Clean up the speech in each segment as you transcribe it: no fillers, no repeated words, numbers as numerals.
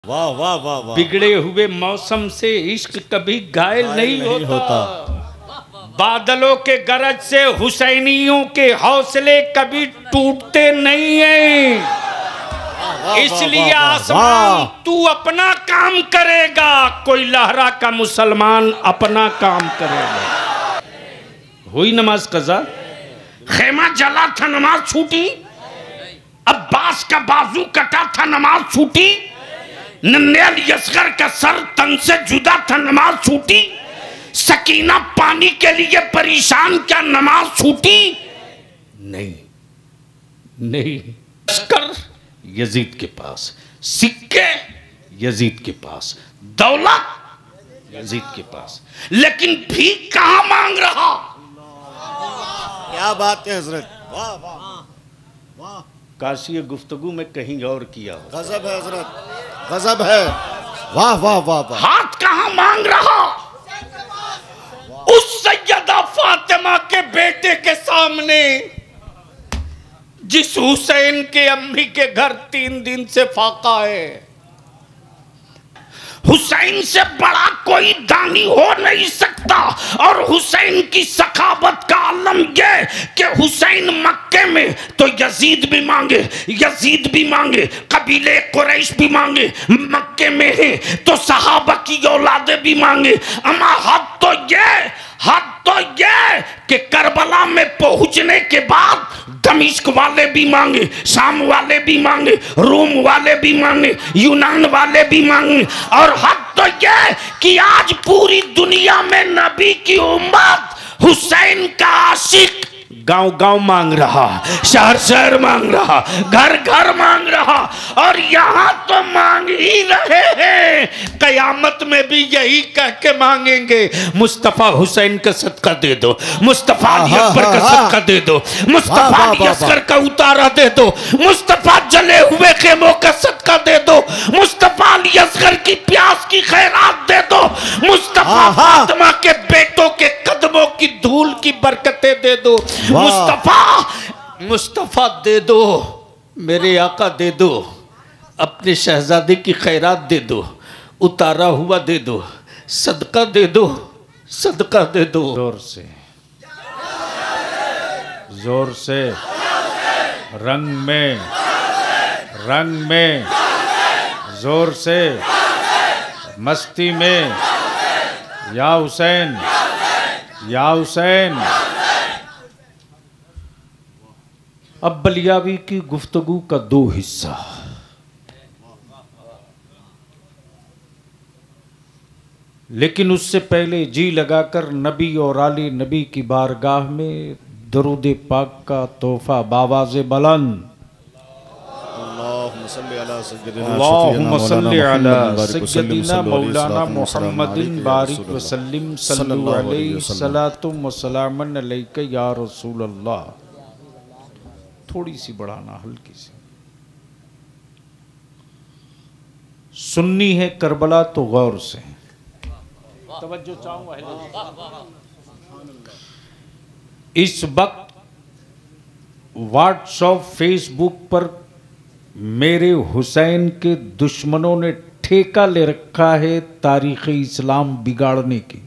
वाह वाह वाह वाह। बिगड़े हुए मौसम से इश्क कभी घायल नहीं होता। बादलों के गरज से हुसैनियों के हौसले कभी टूटते नहीं हैं। इसलिए आसमान तू अपना काम करेगा, कोई लहरा का मुसलमान अपना काम करेगा। हुई नमाज कज़ा, खेमा जला था नमाज छूटी, अब्बास का बाजू कटा था नमाज छूटी, नन्हेल यसगर का सर तन से जुदा था नमाज छूटी, सकीना पानी के लिए परेशान क्या नमाज छूटी? नहीं नहीं। लश्कर यजीद के पास, सिक्के यजीद के पास, दौलत यजीद के पास, लेकिन भीख कहां मांग रहा? क्या बात है हजरत, वाह वाह वाह। काशी गुफ्तगू में कहीं और किया हो। गजब है हजरत, गजब है, वाह वाह वाह वाह। हाथ कहां मांग रहा? उस सैयदा फातिमा के बेटे के सामने, जिस हुसैन के अम्मी के घर 3 दिन से फाका है। हुसैन से बड़ा कोई दानी हो नहीं सकता। और हुसैन की सखावत का आलम यह कि हुसैन मक्के में तो यजीद भी मांगे, यजीद भी मांगे, कबीले कुरैश भी मांगे, मक्के में है तो सहाबा की औलादे भी मांगे। अमा हद तो यह कि करबला में पहुंचने के बाद दमिश्क वाले भी मांगे, शाम वाले भी मांगे, रोम वाले भी मांगे, यूनान वाले भी मांगे। और हद तो यह कि आज पूरी दुनिया में नबी की उम्मत हुसैन का आशिक गांव गांव मांग रहा, शहर शहर मांग रहा, घर घर मांग रहा। और यहां तो मांग ही रहे हैं, कयामत में भी यही कह के मांगेंगे, मुस्तफा हुसैन का सदका दे दो, मुस्तफा अली अकबर का सदका दे दो, मुस्तफा अली असगर का उतारा दे दो, मुस्तफा जले हुए खेमों का सदका दे दो, मुस्तफा अली असगर की प्यास की खैरात दे दो, मुस्तफा फातिमा के बेटों के कदमों की धूल की बरकतें दे दो, मुस्तफा दे दो, मेरे आका दे दो, अपने शहजादे की खैरात दे दो, उतारा हुआ दे दो, सदका दे दो, सदका दे दो। जोर से, जोर से, रंग में, जोर से, मस्ती में, या हुसैन, या हुसैन। अब बलियावी की गुफ्तगू का 2 हिस्सा। लेकिन उससे पहले जी लगाकर नबी और आली नबी की बारगाह में दरूद पाक का तोहफा बावाज़े बुलंद। अल्लाहुम्मा सल्ली अला सय्यदिना मौलाना मुहम्मदिन बारिक वसल्लिम सल्लल्लाहु अलैहि सलातुम व सलामन अलैका या रसूल अल्लाह। थोड़ी सी बढ़ाना, हल्की सी। सुन्नी है करबला तो गौर से तवज्जो चाहूंगा। इस वक्त व्हाट्सएप फेसबुक पर मेरे हुसैन के दुश्मनों ने ठेका ले रखा है तारीख़ इस्लाम बिगाड़ने की।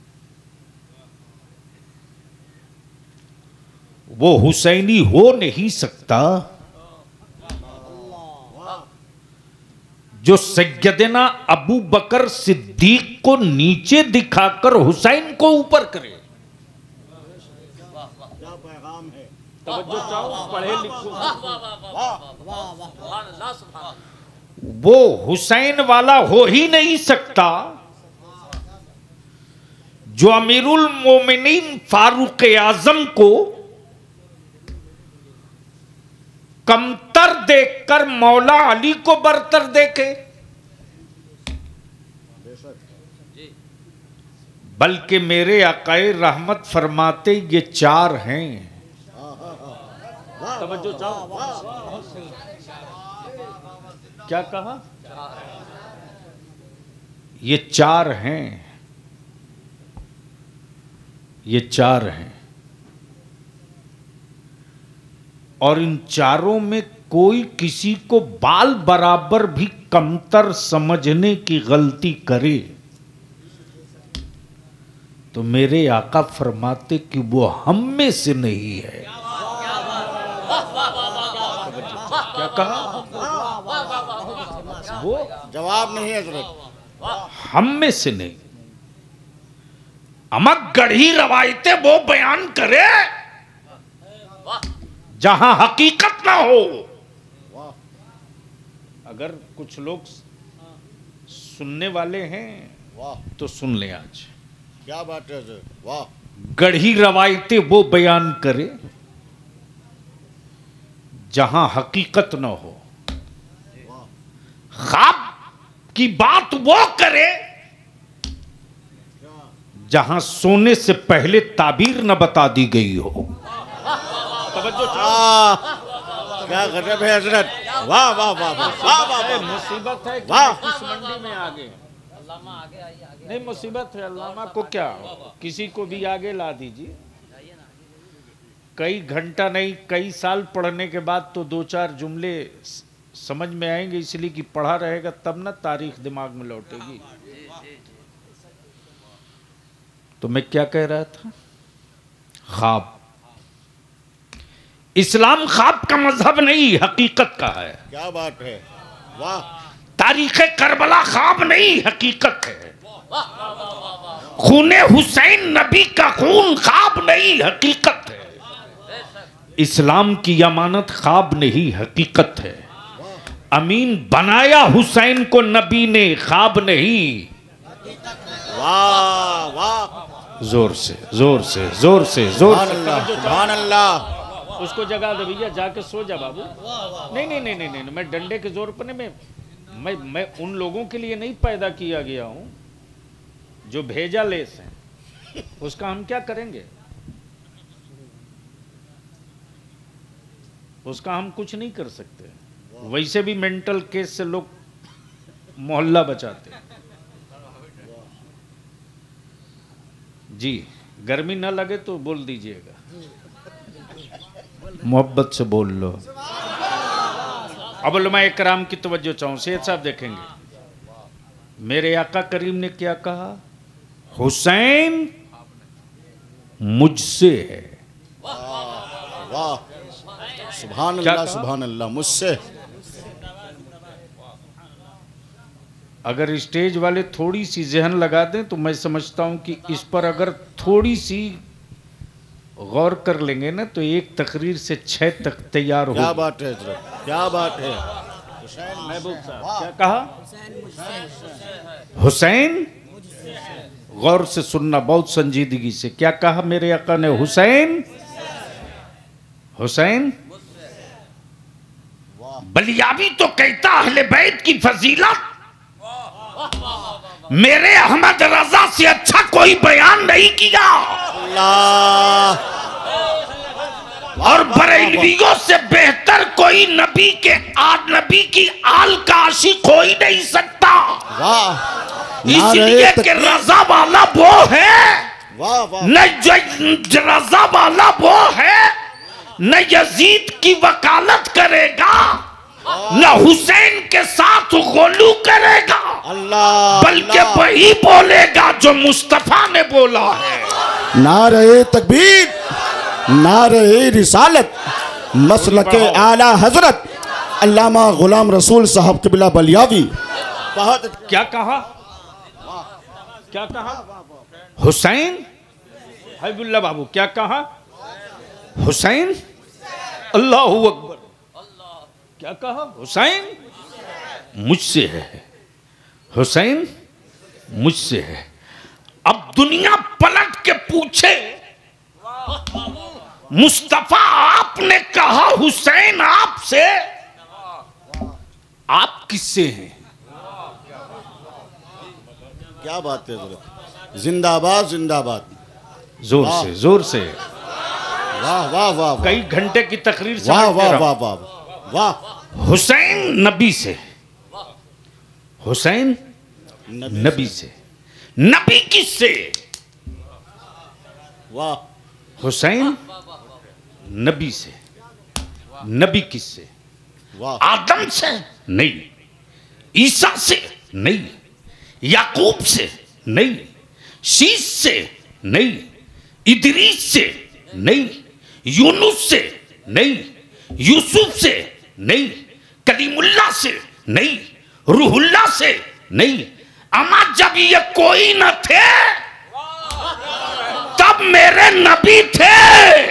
वो हुसैनी हो नहीं सकता जो सैयदना अबू बकर सिद्दीक को नीचे दिखाकर हुसैन को ऊपर करे। तवज्जो चाहो, पढ़े लिखो। वो हुसैन वाला हो ही नहीं सकता जो अमीरुल मोमिनीन फारूक आजम को कमतर देखकर मौला अली को बरतर देखे, बल्कि मेरे आकाए रहमत फरमाते ये 4 हैं। तवज्जो चाहो, क्या कहा? ये 4 हैं, ये 4 हैं। और इन चारों में कोई किसी को बाल बराबर भी कमतर समझने की गलती करे तो मेरे आका फरमाते कि वो हम में से नहीं है। क्या कहा? वो जवाब नहीं हजरत, हम में से नहीं। अमक गढ़ी रवायतें वो बयान करे जहां हकीकत ना हो। अगर कुछ लोग सुनने वाले हैं वाह तो सुन लें आज। क्या बात है हजरत, वाह गढ़ी रवायतें वो बयान करे जहां हकीकत न हो। ख्वाब की बात वो करे जहां सोने से पहले ताबीर न बता दी गई हो। क्या गजब है हजरत, वाह वाह वाह वाह वाह वाह। मुसीबत है कि वाह। किस मंडी में आगे नहीं, मुसीबत है। अल्लामा को क्या, किसी को भी आगे ला दीजिए। कई घंटा नहीं, कई साल पढ़ने के बाद तो दो चार जुमले समझ में आएंगे, इसलिए कि पढ़ा रहेगा तब ना तारीख दिमाग में लौटेगी। तो मैं क्या कह रहा था? ख्वाब। इस्लाम ख्वाब का मजहब नहीं, हकीकत का है। क्या बात है, वाह। तारीख करबला ख्वाब नहीं, हकीकत है। खूने हुसैन नबी का खून ख्वाब नहीं, हकीकत है। इस्लाम की अमानत ख्वाब नहीं, हकीकत है। अमीन बनाया हुसैन को नबी ने, ख्वाब नहीं। वाह वाह, जोर से जोर से जोर से जोर से। सुभान अल्लाह। उसको जगा दे भैया, जाके सो जा बाबू। नहीं नहीं नहीं नहीं नहीं, मैं डंडे के जोर पर नहीं, मैं उन लोगों के लिए नहीं पैदा किया गया हूं जो भेजा लेस हैं। उसका हम क्या करेंगे? उसका हम कुछ नहीं कर सकते। वैसे भी मेंटल केस से लोग मोहल्ला बचाते हैं। जी, गर्मी ना लगे तो बोल दीजिएगा, मोहब्बत से बोल लो। अब उलमा इकराम की तवज्जो चाहूं। सेठ साहब देखेंगे मेरे आका करीम ने क्या कहा? हुसैन मुझसे है। वाह, सुभान अल्लाह सुभान अल्लाह। मुझसे। अगर स्टेज वाले थोड़ी सी जहन लगा दें तो मैं समझता हूं कि इस पर अगर थोड़ी सी गौर कर लेंगे ना तो एक तकरीर से 6 तक तैयार हो। क्या बात है हजरत, क्या बात है। महबूब साहब क्या कहा? हुसैन, गौर से सुनना बहुत संजीदगी से। क्या कहा मेरे आका ने? हुसैन, हुसैन। बलियावी तो कहता अहले बैत की फजीलत मेरे अहमद रजा से अच्छा कोई बयान नहीं किया। और बरेलवियों से बेहतर कोई नबी की आल का आशिक हो ही नहीं सकता। वाह, इसलिए कि रजा वाला वो है, वाह वाह। न रजा वाला वो है, न यजीद की वकालत करेगा, न हुसैन के साथ गोलू करेगा, अल्लाह, बल्कि वही बोलेगा जो मुस्तफा ने बोला है। नारे तकबीर, नारे रिसालत, मसलके आला हजरत अल्लामा गुलाम रसूल साहब क़िबला बलियावी। बहुत क्या कहा? क्या कहा? हुसैन, हबीबुल्लाह बाबू क्या कहा? हुसैन, अल्लाहू अकबर। क्या कहा? हुसैन मुझसे है, हुसैन मुझसे है। अब दुनिया पलट के पूछे, मुस्तफा आपने कहा हुसैन आपसे, आप किससे हैं? क्या बात है हजरत, जिंदाबाद जिंदाबाद। जोर से जोर से। वाह वाह वाह, कई घंटे की तकरीर से वाह वाह वाह वाह वाह। हुसैन नबी से, हुसैन नबी से, नबी किससे? वाह, हुसैन नबी से, नबी किससे? वाह। आदम से नहीं, ईसा से नहीं, याकूब से नहीं, शीश से नहीं, इदरीस से नहीं, यूनुस से नहीं, यूसुफ से नहीं, कलीमुल्लाह से नहीं, रूहुल्लाह से नहीं। अमा जब ये कोई न थे तब मेरे नबी थे,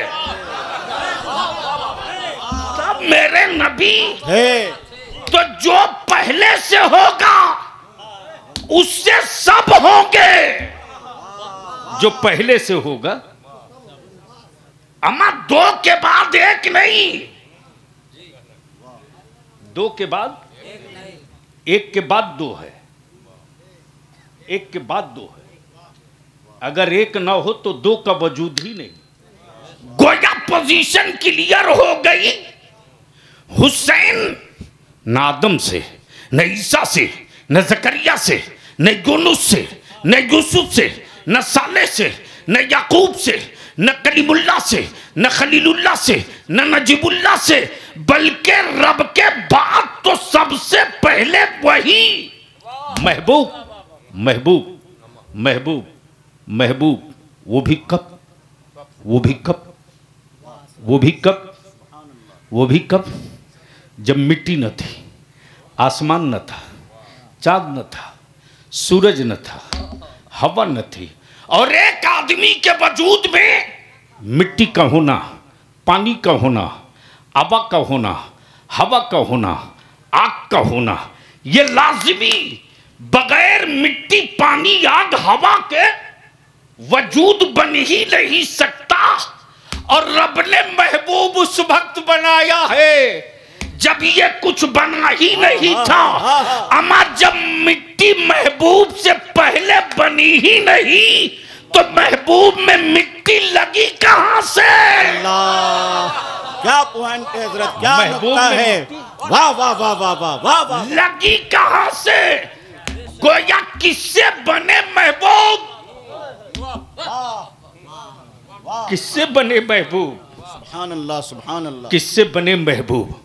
तब मेरे नबी है। तो जो पहले से होगा उससे सब होंगे, जो पहले से होगा। अमा दो के बाद एक नहीं, दो के बाद एक के बाद दो है, एक के बाद दो है। अगर एक ना हो तो दो का वजूद ही नहीं। गोया पोजीशन क्लियर हो गई। हुसैन न आदम से, न ईसा से, न जकरिया से, न यूनुस से, न यूसुफ से, न सालेह से, न याकूब से, न कलीमुल्लाह से, न खलीलुल्लाह से, न नजीबुल्लाह से, बल्कि रब के बाद तो सबसे पहले वही महबूब महबूब महबूब महबूब। वो भी कब, वो भी कब, वो भी कब, वो भी कब? जब मिट्टी न थी, आसमान न था, चांद न था, सूरज न था, हवा न थी, और एक आदमी के वजूद में मिट्टी का होना, पानी का होना, हवा का होना, हवा का होना, आग का होना, ये लाजिमी। बगैर मिट्टी, पानी, आग, हवा के वजूद बन ही नहीं सकता। और रब ने महबूब उस वक्त बनाया है जब ये कुछ बना ही नहीं था। अमा जब मिट्टी महबूब से पहले बनी ही नहीं तो महबूब में मिट्टी लगी कहां से? क्या पॉइंट है हजरत, क्या नुक्ता है। वाह वाह वाह वाह वाह वाह वाह। लगी कहां से? गोया किससे बने महबूब? किससे बने महबूब? सुभान अल्लाह, सुभान अल्लाह। किससे बने महबूब?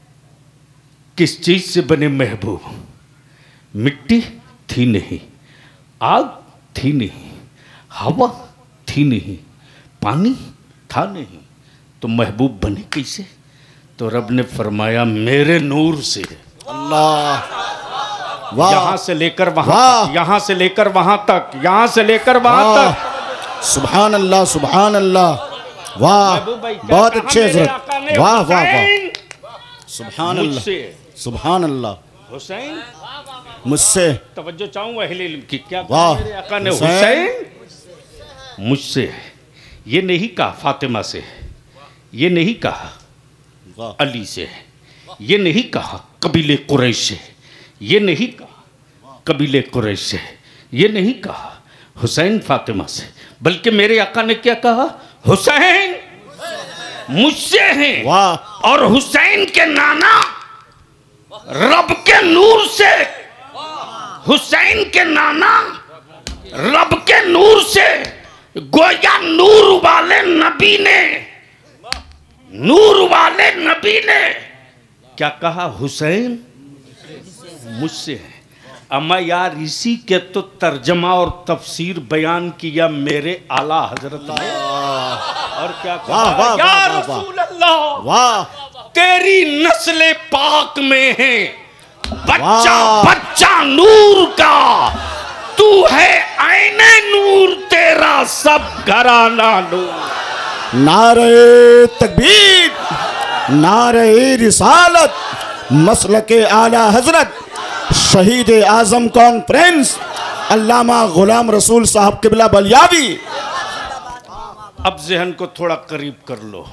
किस चीज से बने महबूब? मिट्टी थी नहीं, आग थी नहीं, हवा थी नहीं, पानी था नहीं, तो महबूब बने कैसे? तो रब ने फरमाया मेरे नूर से। अल्लाह, वाह। यहां से लेकर वहां तक, यहां से लेकर वहां तक, यहां से लेकर वहां तक। सुभान अल्लाह, सुभान अल्लाह। वाह, बहुत अच्छे हजरत। वाह वाह वाह। सुभान अल्लाह, सुभान अल्लाह। हुसैन मुझसे, तवज्जो चाहूंगा अहले इल्म की। क्या वाह, मेरे आका ने हुसैन मुझसे है, ये नहीं कहा फातिमा से, ये नहीं कहा अली से, ये नहीं कहा कबीले कुरैश से, ये नहीं कहा कबीले कुरैश से, ये नहीं कहा हुसैन फातिमा से, बल्कि मेरे आका ने क्या कहा? हुसैन मुझसे हैं। वाह। और हुसैन के नाना रब के नूर से, हुसैन के नाना रब के नूर से। गोया नूर वाले नबी ने, नूर वाले नबी ने क्या कहा? हुसैन मुझसे है। अम्मा यार इसी के तो तर्जमा और तफसीर बयान किया मेरे आला हजरत ने। और क्या कहा? वाह, वाह, या वाह, वाह, रसूल अल्लाह, वाह। तेरी नस्ल पाक में है बच्चा वाह। बच्चा नूर का, तू है आईने नूर, तेरा सब घराना नूर। नारे तकबीर, नारे रिसालत, मसलके आला हजरत शहीद आजम कॉन्फ्रेंस अल्लामा गुलाम रसूल साहब किबला बलियावी। अब जहन को थोड़ा करीब कर लो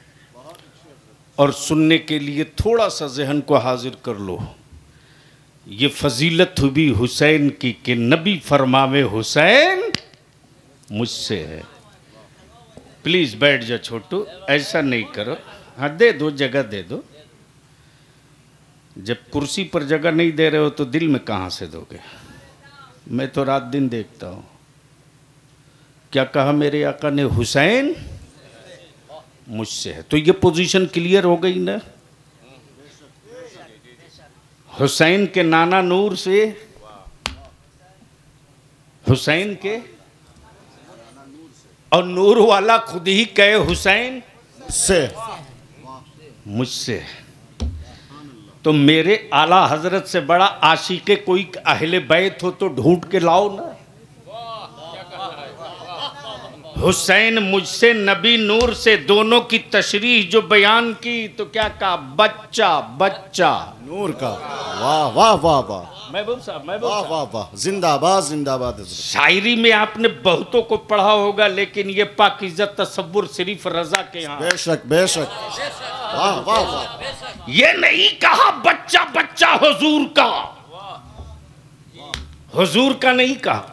और सुनने के लिए थोड़ा सा जहन को हाजिर कर लो। ये फजीलत हुई हुसैन की कि नबी फरमावे हुसैन मुझसे है। प्लीज बैठ जा छोटू, ऐसा नहीं करो। हाँ दे दो, जगह दे दो। जब कुर्सी पर जगह नहीं दे रहे हो तो दिल में कहाँ से दोगे? मैं तो रात दिन देखता हूँ। क्या कहा मेरे आका ने? हुसैन मुझसे है। तो ये पोजीशन क्लियर हो गई ना? हुसैन के नाना नूर से, हुसैन के, और नूर वाला खुद ही कहे हुसैन से, मुझसे। तो मेरे आला हजरत से बड़ा आशिके कोई अहले बैत हो तो ढूंढ के लाओ ना। हुसैन मुझसे, नबी नूर से, दोनों की तशरीह जो बयान की तो क्या कहा? बच्चा बच्चा नूर का। वाह वाह वाह वाह, महबूब साहब, वाह महबूब साहब। वाह वाह, जिंदाबाद जिंदाबाद। शायरी में आपने बहुतों को पढ़ा होगा, लेकिन ये पाकीज़ा तसव्वुर सिर्फ रजा के यहाँ। बेशक बेशक, वाह वाह वाह। ये नहीं कहा बच्चा बच्चा हुजूर का, हुजूर का नहीं कहा,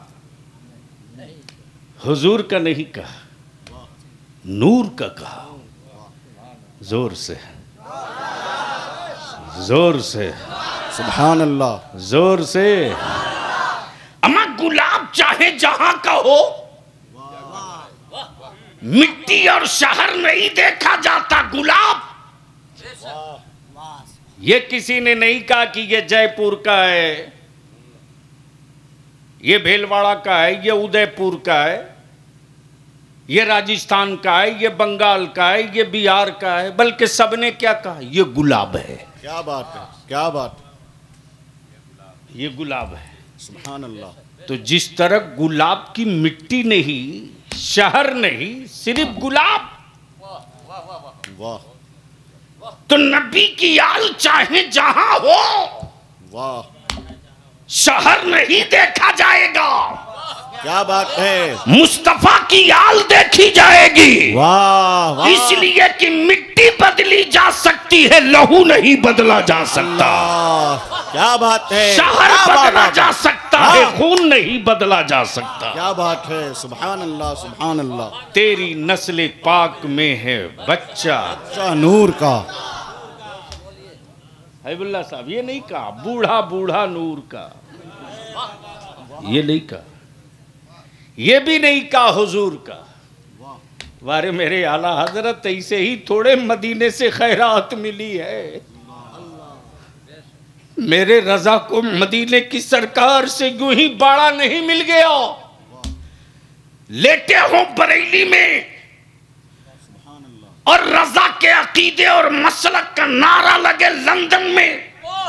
हुजूर का नहीं कहा, नूर का कहा। जोर से, जोर से, सुभान अल्लाह, जोर से। अमा गुलाब चाहे जहां का हो, मिट्टी और शहर नहीं देखा जाता गुलाब। ये किसी ने नहीं कहा कि ये जयपुर का है, ये भीलवाड़ा का है, ये उदयपुर का है, ये राजस्थान का है, ये बंगाल का है, ये बिहार का है, बल्कि सबने क्या कहा? ये गुलाब है। क्या बात है, क्या बात, ये गुलाब है। सुभान अल्लाह। तो जिस तरह गुलाब की मिट्टी नहीं, शहर नहीं, सिर्फ गुलाब। वाह तो नबी की आल चाहे जहां हो, वाह, शहर नहीं देखा जाएगा, क्या बात है, मुस्तफा की आल देखी जाएगी। वाह वाह। इसलिए कि मिट्टी बदली जा सकती है, लहू नहीं बदला जा सकता। क्या बात है, शहर क्या बात बदला है। जा सकता है, खून नहीं बदला जा सकता। क्या बात है, सुभान अल्लाह सुभान अल्लाह। तेरी नस्ल पाक में है बच्चा। बच्चा नूर का। हैबुल्ला साहब, ये नहीं कहा बूढ़ा बूढ़ा नूर का, ये नहीं कहा, ये भी नहीं कहा हुजूर का। वारे मेरे आला हजरत, ऐसे ही थोड़े मदीने से खैरात मिली है। मेरे रजा को मदीने की सरकार से यूं ही बाड़ा नहीं मिल गया। लेटे हो बरेली में और रजा के अकीदे और मसलक का नारा लगे लंदन में,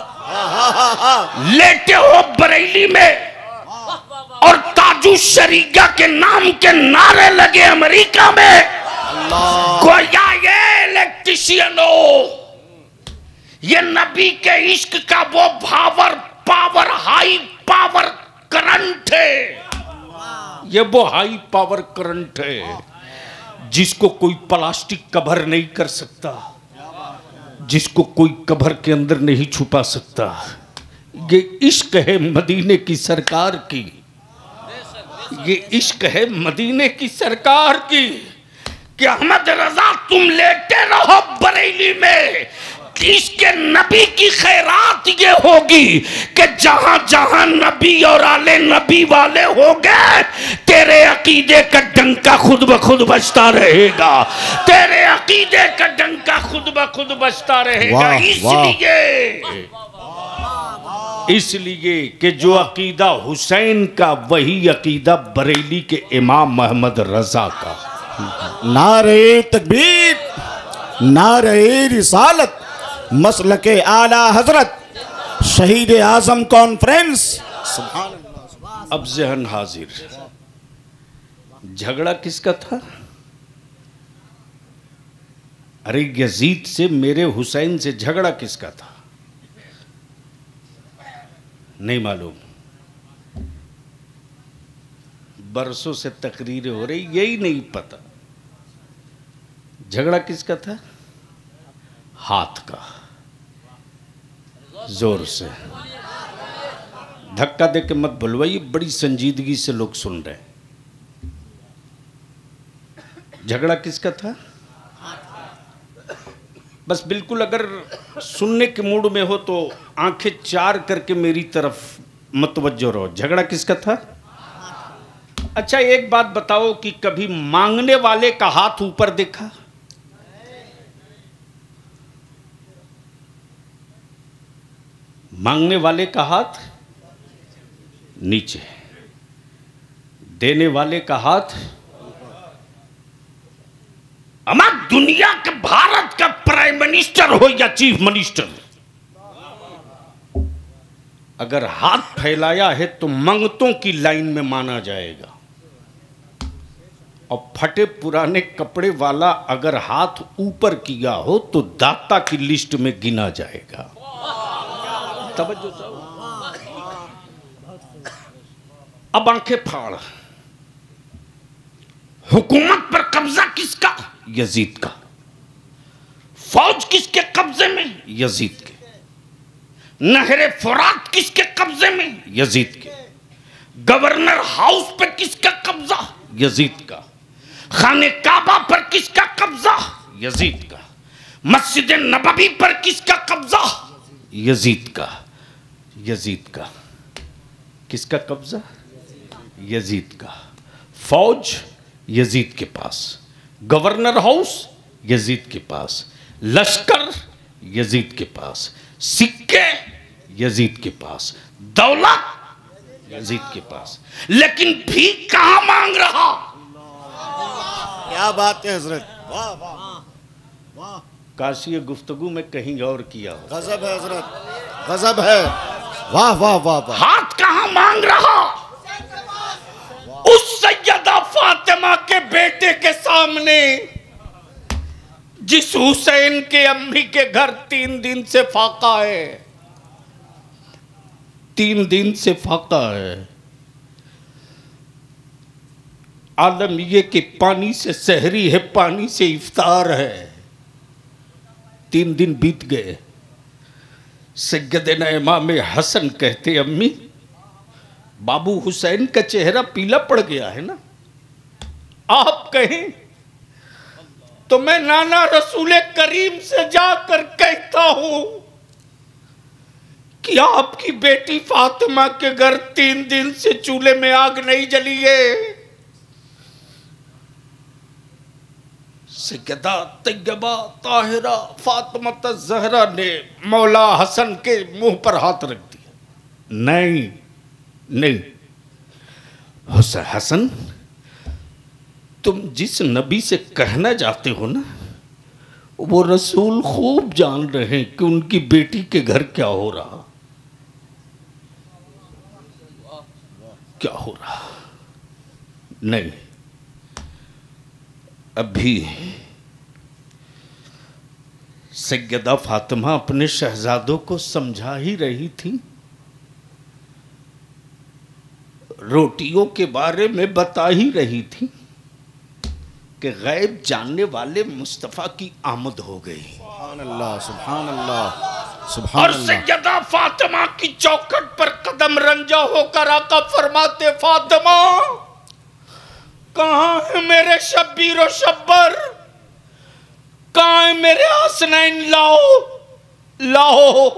लेटे हो बरेली में और ताजू शरीका के नाम के नारे लगे अमेरिका में। गोया ये इलेक्ट्रिशियन हो, ये नबी के इश्क का वो power power high power current है, ये वो हाई पावर करंट है जिसको कोई प्लास्टिक कवर नहीं कर सकता, जिसको कोई कवर के अंदर नहीं छुपा सकता। ये इश्क है मदीने की सरकार की, ये इश्क है मदीने की सरकार की कि अहमद रजा तुम लेटे रहो बरेली में। इसके नबी की खैरात ये होगी कि जहां जहां नबी और आले नबी वाले हो गए, तेरे अकीदे का डंका खुद ब खुद बजता रहेगा, तेरे अकीदे का डंका खुद ब खुद बजता रहेगा। इसलिए कि जो अकीदा हुसैन का, वही अकीदा बरेली के इमाम मोहम्मद रजा का। नारे तकबीर, नारे रिसालत, मसलके आला हजरत, शहीद आजम कॉन्फ्रेंस। सुभान अल्लाह। अब ज़हन हाजिर, झगड़ा किसका था? अरे यजीद से, मेरे हुसैन से झगड़ा किसका था? नहीं मालूम। बरसों से तकरीरें हो रही, यही नहीं पता झगड़ा किसका था। हाथ का। जोर से धक्का दे के मत बुलवाइए, बड़ी संजीदगी से लोग सुन रहे हैं। झगड़ा किसका था? बस बिल्कुल अगर सुनने के मूड में हो तो आंखें चार करके मेरी तरफ मतवज्जो रहो। झगड़ा किसका था? अच्छा एक बात बताओ कि कभी मांगने वाले का हाथ ऊपर देखा? मांगने वाले का हाथ नीचे, देने वाले का हाथ। हमारा दुनिया के भारत का प्राइम मिनिस्टर हो या चीफ मिनिस्टर, अगर हाथ फैलाया है तो मंगतों की लाइन में माना जाएगा, और फटे पुराने कपड़े वाला अगर हाथ ऊपर किया हो तो दाता की लिस्ट में गिना जाएगा। तवज्जो चाहो। अब आंखें फाड़। हुकूमत पर कब्जा किसका? यजीद का। फौज किसके कब्जे में? यजीद के। नहरे फुरात किसके कब्जे में? यजीद के। गवर्नर हाउस पर किसका कब्जा? यजीद का। खाने काबा पर किसका कब्जा? यजीद का। मस्जिद नबवी पर किसका कब्जा? यजीद का। यजीद का। किसका कब्जा? यजीद का। फौज यजीद के पास, गवर्नर हाउस यजीद के पास, लश्कर यजीद के पास, सिक्के यजीद के पास, दौलत यजीद के पास। लेकिन भीख कहां मांग रहा? क्या बात है हजरत, वाह वाह वाह। काश ये गुफ्तगू में कहीं और किया हो। गजब है हजरत, गजब है, वाह वाह वाह वाह। हाथ कहां मांग रहा? उस सैयदा फातिमा के बेटे के सामने, जिस हुसैन के अम्मी के घर 3 दिन से फाका है, 3 दिन से फाका है। आलम ये कि पानी से सहरी है, पानी से इफ्तार है। 3 दिन बीत गए। सैयदना इमाम हसन कहते, अम्मी बाबू हुसैन का चेहरा पीला पड़ गया है ना, आप कहें तो मैं नाना रसूल करीम से जाकर कहता हूं कि आपकी बेटी फातिमा के घर 3 दिन से चूल्हे में आग नहीं जली है। सैयदा तैयबा ताहिरा फातिमा ज़हरा ने मौला हसन के मुंह पर हाथ रख दिया। नहीं नहीं हसन, तुम जिस नबी से कहना चाहते हो ना, वो रसूल खूब जान रहे हैं कि उनकी बेटी के घर क्या हो रहा, क्या हो रहा। नहीं, अभी सैयदा फातिमा अपने शहजादों को समझा ही रही थी, रोटियों के बारे में बता ही रही थी कि गैब जानने वाले मुस्तफ़ा की आमद हो गई। सुभान अल्लाह, सुभान अल्लाह, सुभान और अल्लाह। सैयदा फातिमा की चौखट पर कदम रंजा होकर आका फरमाते, फातिमा कहाँ है मेरे शब्बीर और शब्बर, कहाँ है मेरे हसनैन, लाओ लाओ।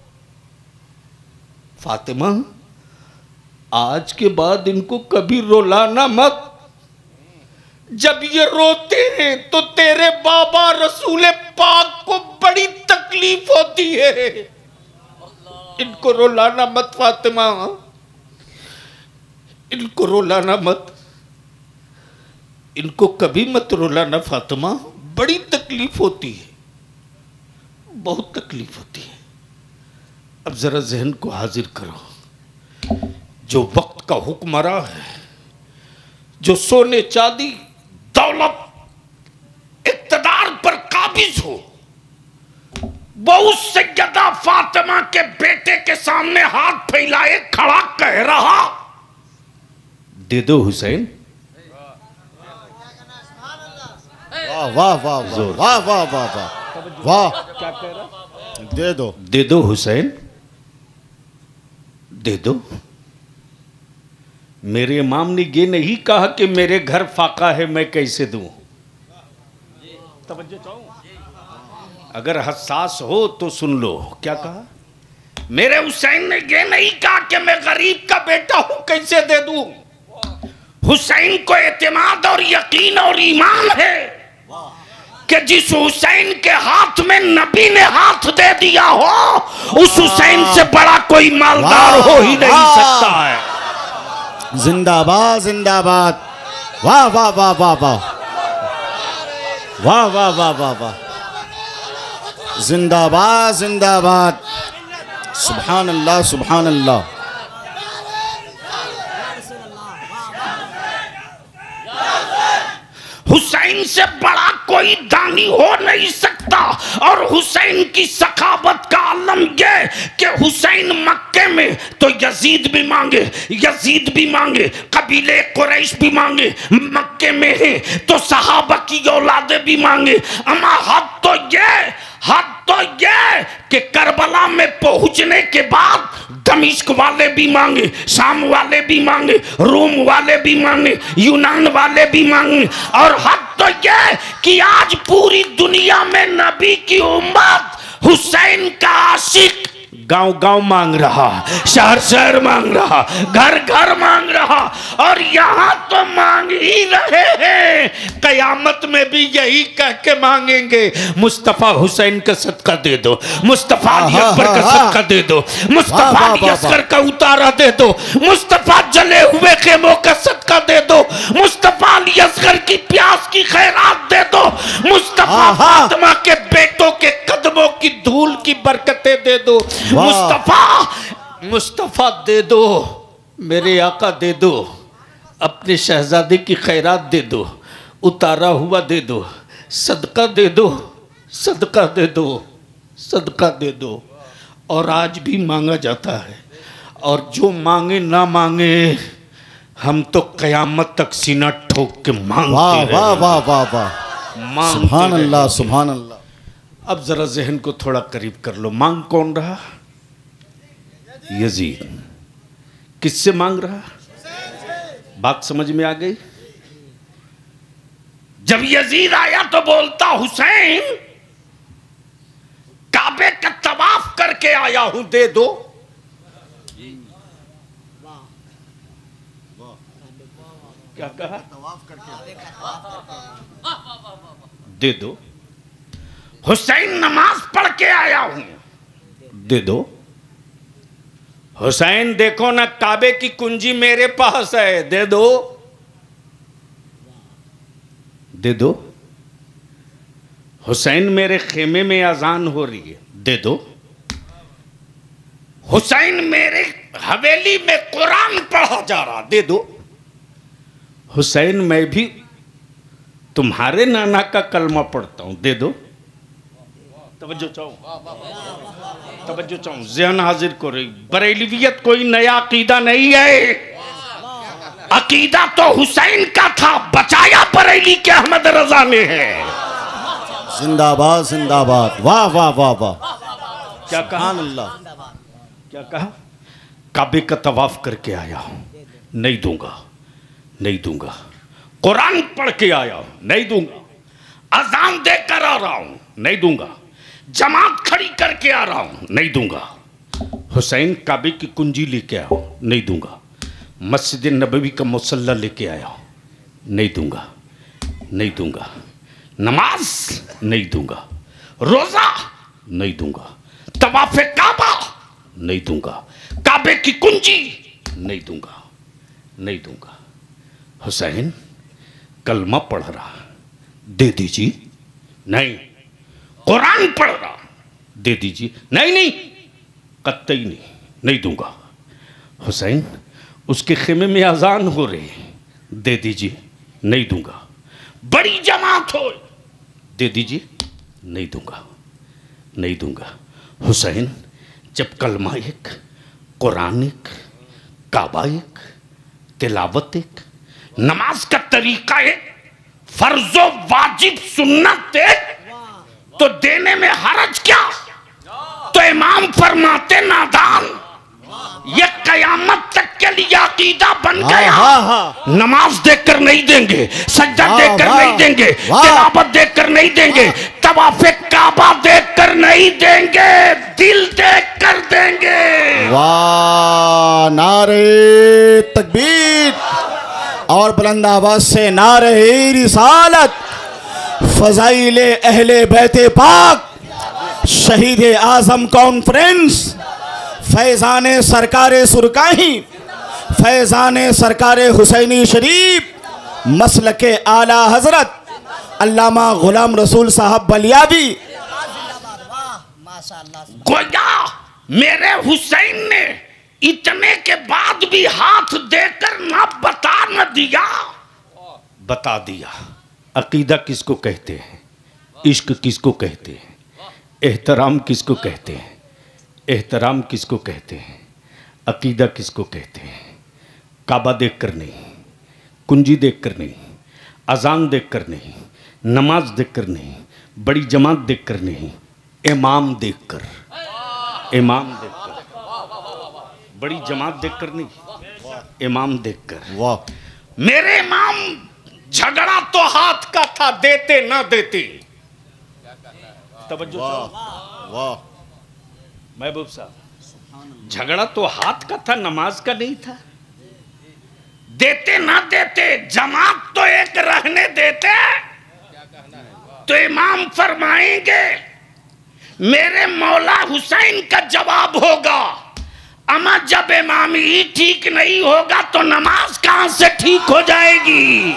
फातिमा आज के बाद इनको कभी रुलाना मत, जब ये रोते हैं तो तेरे बाबा रसूल पाक को बड़ी तकलीफ होती है, इनको रुलाना मत फातिमा, इनको रुलाना मत, इनको कभी मत रुलाना फातिमा, बड़ी तकलीफ होती है, बहुत तकलीफ होती है। अब जरा जहन को हाजिर करो, जो वक्त का हुक्मरां है, जो सोने चांदी दौलत इक़्तिदार पर काबिज हो, वो उस सैयदा फातिमा के बेटे के सामने हाथ फैलाए खड़ा कह रहा, दे दो हुसैन। वाह वाह वाह वाह वाह वाह वाह वाह। क्या कह रहा? दे दो, दे दो हुसैन, दे दो। मेरे इमाम ने ये नहीं कहा कि मेरे घर फाका है मैं कैसे दूं। तवज्जो चाहो, अगर हसास हो तो सुन लो क्या कहा। मेरे हुसैन ने ये नहीं कहा कि मैं गरीब का बेटा हूं कैसे दे दूं। हुसैन को एतमाद और यकीन और ईमान है कि जिस हुसैन के हाथ में नबी ने हाथ दे दिया हो, उस हुसैन से बड़ा कोई मालदार हो ही नहीं सकता है। जिंदाबाद जिंदाबाद, वाह वाह वाह वाह वाह वाह वाह वाह वाह वाह, जिंदाबाद जिंदाबाद, सुभान अल्लाह सुभान अल्लाह। हुसैन से बड़ा कोई दानी हो नहीं सकता। और हुसैन की सखावत का आलम यह कि हुसैन मक्के में तो यजीद भी मांगे, यजीद भी मांगे, कबीले कुरैश भी मांगे, मक्के में है तो सहाबा की औलादे भी मांगे। अमा हद तो ये कि करबला में पहुंचने के बाद दमिश्क वाले भी मांगे, शाम वाले भी मांगे, रोम वाले भी मांगे, यूनान वाले भी मांगे। और हद तो ये कि आज पूरी दुनिया में नबी की उम्मत हुसैन का आशिक गांव गांव मांग रहा, शहर शहर मांग रहा, घर घर मांग रहा। और यहाँ तो मांग ही रहे हैं, कयामत में भी यही कह के मांगेंगे, मुस्तफा हुसैन का सदका दे दो, मुस्तफा अली अकबर का सदका दे दो, मुस्तफा अली असगर का उतारा दे दो, मुस्तफा जले हुए खेमों का सदका दे दो, मुस्तफा अली असगर की प्यास की खैरात दे दो, मुस्तफा फातिमा के बेटों के कदमों की धूल की बरकतें दे दो, मुस्तफा दे दो, मेरे आका दे दो, अपने शहजादे की खैरात दे दो, उतारा हुआ दे दो, सदका दे दो, सदका दे दो, सदका दे दो। और आज भी मांगा जाता है। और जो मांगे ना मांगे, हम तो कयामत तक सीना ठोक के मांगते रहेंगे। वाह वाह वाह वाह, सुभान अल्लाह सुभान अल्लाह। अब जरा जहन को थोड़ा करीब कर लो। मांग कौन रहा? यजीद। किससे मांग रहा? बात समझ में आ गई? जब यजीद आया तो बोलता, हुसैन काबे का तवाफ करके आया हूं, दे दो। क्या कहा? दे दो। हुसैन नमाज पढ़ के आया हूं, दे दो। हुसैन देखो ना, काबे की कुंजी मेरे पास है, दे दो, दे दो। हुसैन मेरे खेमे में अजान हो रही है, दे दो। हुसैन मेरे हवेली में कुरान पढ़ा जा रहा, दे दो। हुसैन मैं भी तुम्हारे नाना का कलमा पढ़ता हूं, दे दो। तवज्जो चाहूं, तवज्जो चाहूं, ज़हन हाजिर करो। बरेलवियत कोई नया अकीदा नहीं है, अकीदा तो हुसैन का था, बचाया बरेली के अहमद रजा ने है। जिंदाबाद जिंदाबाद, वाह वाह वाह वाह। क्या कहा? अल्लाह क्या कहा? काबे का तवाफ करके आया हूं, नहीं दूंगा, नहीं दूंगा। कुरान पढ़ के आया हूं, नहीं दूंगा। अजान देकर आ रहा हूं, नहीं दूंगा। जमात खड़ी करके आ रहा हूं, नहीं दूंगा। हुसैन काबे की कुंजी लेके आया हूं, नहीं दूंगा। मस्जिद नबवी का मुसल्ला लेके आया हूं, नहीं दूंगा, नहीं दूंगा। नमाज नहीं दूंगा, रोजा नहीं दूंगा, तवाफे काबा नहीं दूंगा, काबे की कुंजी नहीं दूंगा, नहीं दूंगा। हुसैन कलमा पढ़ रहा, दे दीजिए। नहीं। कुरान पढ़ रहा, दे दीजिए। नहीं नहीं, कतई नहीं, नहीं दूंगा। हुसैन उसके खेमे में अजान हो रही, दे दीजिए। नहीं दूंगा। बड़ी जमात हो, दे दीजिए। नहीं दूंगा, नहीं दूंगा। हुसैन जब कलमा एक, कुरान एक, काबा एक, तिलावत एक, नमाज का तरीका एक, फर्जो वाजिब सुन्नत एक, तो देने में हरज क्या? तो इमाम फरमाते, नादान, ये कयामत तक के लिए अकीदा बन गया। नमाज देखकर नहीं देंगे, सज्जा देखकर नहीं देंगे, तिलावत देखकर नहीं देंगे, तवाफे काबा देखकर नहीं देंगे, दिल देखकर देंगे। वाह, नारे तकबीर और बुलंद आवाज से नारे रिसालत, फजाइले अहले बैते पाक, शहीद आजम कॉन्फ्रेंस, फैजान सरकार सुरकाही, फैजान सरकार हुसैनी शरीफ, मसलके आला हजरत अल्लामा गुलाम रसूल साहब बलियाबी। गोया मेरे हुसैन ने इतने के बाद भी हाथ देकर ना बता न दिया, बता दिया। अकीदा किसको कहते हैं, इश्क किसको कहते हैं, एहतराम किसको कहते हैं, एहतराम किसको कहते हैं, अकीदा किसको कहते हैं। काबा देख कर नहीं, कुंजी देख कर नहीं, अजान देख कर नहीं, नमाज देख कर नहीं, बड़ी जमात देख कर नहीं, इमाम देख कर, इमाम देख कर, बड़ी जमात देख कर नहीं, इमाम देख कर। वाह, मेरे इमाम झगड़ा तो हाथ का था, देते ना देते। तवज्जो, वाह, महबूब साहब, झगड़ा तो हाथ का था, नमाज का नहीं था। देते ना देते, जमात तो एक रहने देते, तो इमाम फरमाएंगे मेरे मौला हुसैन का जवाब होगा, अमा जब इमाम ही ठीक नहीं होगा तो नमाज कहां से ठीक हो जाएगी।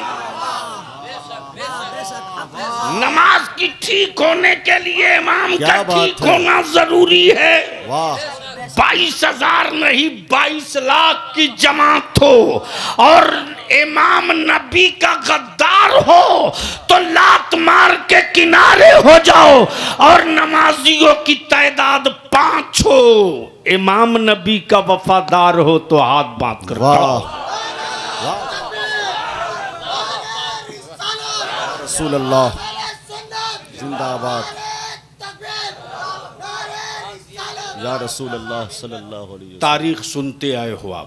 नमाज की ठीक होने के लिए इमाम का ठीक होना जरूरी है। वाह, 22,000 नहीं 22 लाख की जमात हो और इमाम नबी का गद्दार हो तो लात मार के किनारे हो जाओ, और नमाजियों की तादाद 5 हो, इमाम नबी का वफादार हो तो हाथ बांध कर रसूल अल्लाह जिंदाबाद, या रसूल अल्लाह सल्लल्लाहु अलैहि वसल्लम। तारीख सुनते आए हो आप,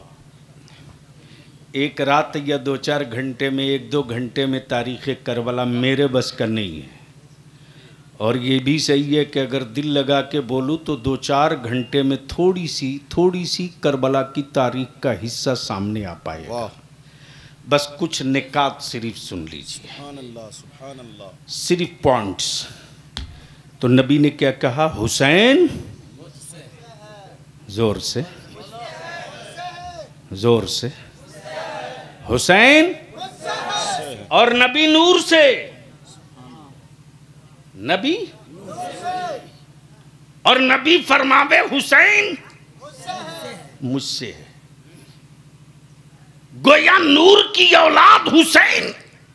एक रात या 2-4 घंटे में, 1-2 घंटे में तारीख़ करबला मेरे बस का नहीं है। और ये भी सही है कि अगर दिल लगा के बोलूँ तो 2-4 घंटे में थोड़ी सी करबला की तारीख का हिस्सा सामने आ पाएगा। बस कुछ निकात सिर्फ सुन लीजिए, सुभान अल्लाह, सुभान अल्लाह, सिर्फ पॉइंट्स। तो नबी ने क्या कहा, हुसैन, जोर से, जोर से, हुसैन, और नबी नूर से, नबी, और नबी फरमावे हुसैन मुझसे है। गोया नूर की औलाद हुसैन।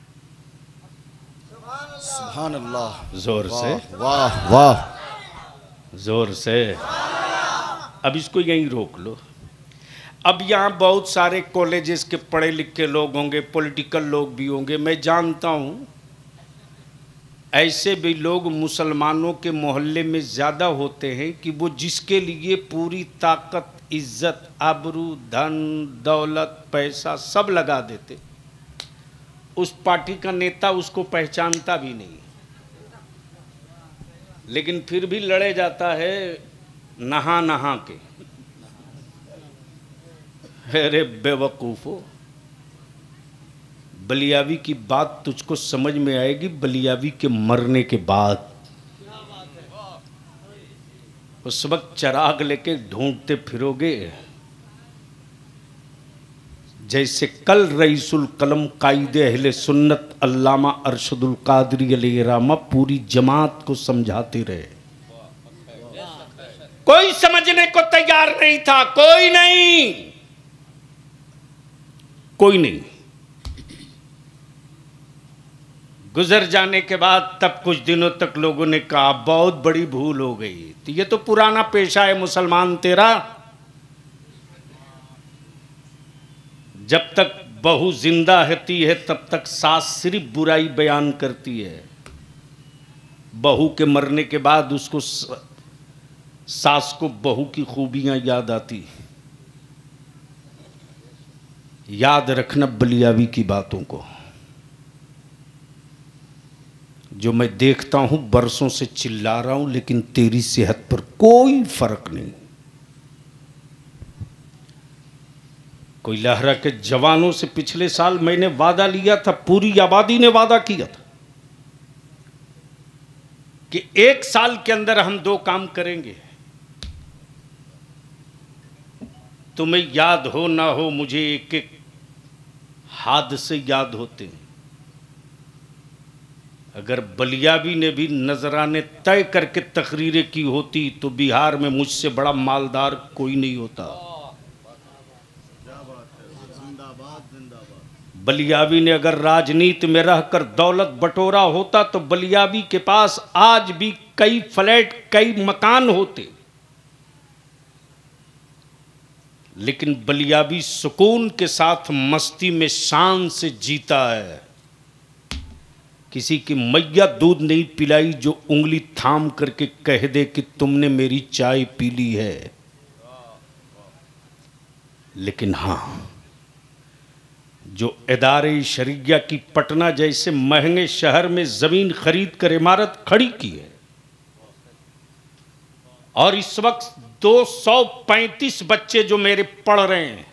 सुभान अल्लाह, जोर से, वाह वाह, जोर से। अब इसको यहीं रोक लो। अब यहाँ बहुत सारे कॉलेजेस के पढ़े लिखे लोग होंगे, पॉलिटिकल लोग भी होंगे, मैं जानता हूँ। ऐसे भी लोग मुसलमानों के मोहल्ले में ज़्यादा होते हैं कि वो जिसके लिए पूरी ताकत, इज्जत, आबरू, धन, दौलत, पैसा सब लगा देते, उस पार्टी का नेता उसको पहचानता भी नहीं, लेकिन फिर भी लड़े जाता है नहा नहा के। अरे बेवकूफ़ो, बलियावी की बात तुझको समझ में आएगी बलियावी के मरने के बाद। उस वक्त चिराग लेके ढूंढते फिरोगे जैसे कल रईसुल कलम कायदे अहले सुन्नत अल्लामा अरशदुल कादरी अलैहिर्रहमा पूरी जमात को समझाते रहे। कोई समझने को तैयार नहीं था, कोई नहीं, कोई नहीं। गुजर जाने के बाद तब कुछ दिनों तक लोगों ने कहा बहुत बड़ी भूल हो गई, तो ये तो पुराना पेशा है मुसलमान तेरा। जब तक बहू जिंदा रहती है तब तक सास सिर्फ बुराई बयान करती है, बहू के मरने के बाद उसको सास को बहू की खूबियां याद आती। याद रखना बलियावी की बातों को, जो मैं देखता हूं बरसों से चिल्ला रहा हूं, लेकिन तेरी सेहत पर कोई फर्क नहीं। कोई लहरा के जवानों से पिछले साल मैंने वादा लिया था, पूरी आबादी ने वादा किया था, कि 1 साल के अंदर हम 2 काम करेंगे। तुम्हें याद हो ना हो, मुझे एक एक हादसे याद होते हैं। अगर बलियावी ने भी नजराने तय करके तकरीरें की होती तो बिहार में मुझसे बड़ा मालदार कोई नहीं होता। बलियावी ने अगर राजनीति में रहकर दौलत बटोरा होता तो बलियावी के पास आज भी कई फ्लैट, कई मकान होते। लेकिन बलियावी सुकून के साथ मस्ती में शान से जीता है। किसी की मैया दूध नहीं पिलाई जो उंगली थाम करके कह दे कि तुमने मेरी चाय पी ली है। लेकिन हाँ, जो इदारे शरिया की पटना जैसे महंगे शहर में जमीन खरीद कर इमारत खड़ी की है और इस वक्त 235 बच्चे जो मेरे पढ़ रहे हैं,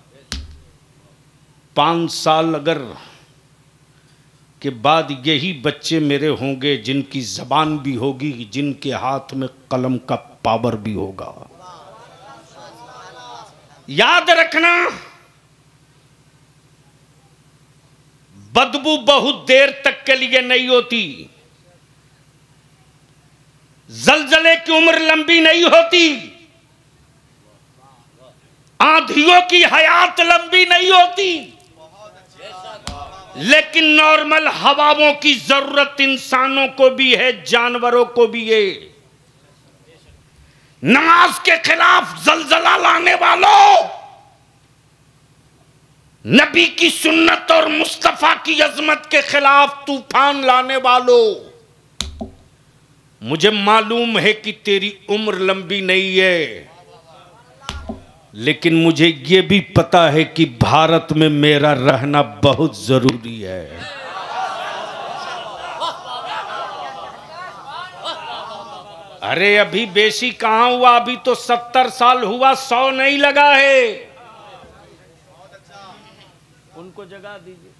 5 साल अगर के बाद यही बच्चे मेरे होंगे जिनकी जबान भी होगी, जिनके हाथ में कलम का पावर भी होगा। याद रखना, बदबू बहुत देर तक के लिए नहीं होती, जलजले की उम्र लंबी नहीं होती, आंधियों की हयात लंबी नहीं होती, लेकिन नॉर्मल हवाओं की जरूरत इंसानों को भी है, जानवरों को भी है। नमाज के खिलाफ जलजला लाने वालों, नबी की सुन्नत और मुस्तफा की अजमत के खिलाफ तूफान लाने वालों, मुझे मालूम है कि तेरी उम्र लंबी नहीं है, लेकिन मुझे यह भी पता है कि भारत में मेरा रहना बहुत जरूरी है। अरे अभी बेसी कहां हुआ, अभी तो 70 साल हुआ, 100 नहीं लगा है। उनको जगा दीजिए।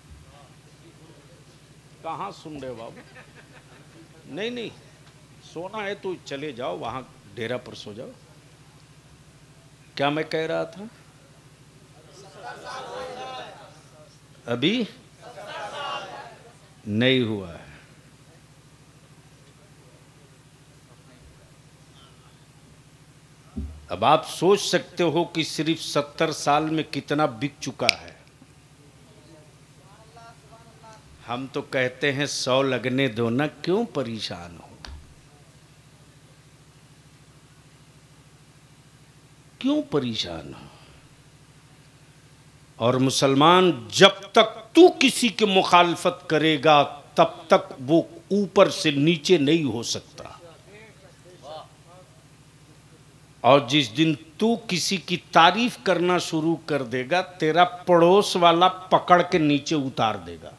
कहां सुन रहे हो बाबू? नहीं नहीं, सोना है तो चले जाओ, वहां डेरा पर सो जाओ। क्या मैं कह रहा था? अभी नहीं हुआ है। अब आप सोच सकते हो कि सिर्फ 70 साल में कितना बिक चुका है। हम तो कहते हैं 100 लगने दो ना, क्यों परेशान हो, क्यों परेशान हो? और मुसलमान, जब तक तू किसी की मुखालफत करेगा तब तक वो ऊपर से नीचे नहीं हो सकता, और जिस दिन तू किसी की तारीफ करना शुरू कर देगा, तेरा पड़ोस वाला पकड़ के नीचे उतार देगा।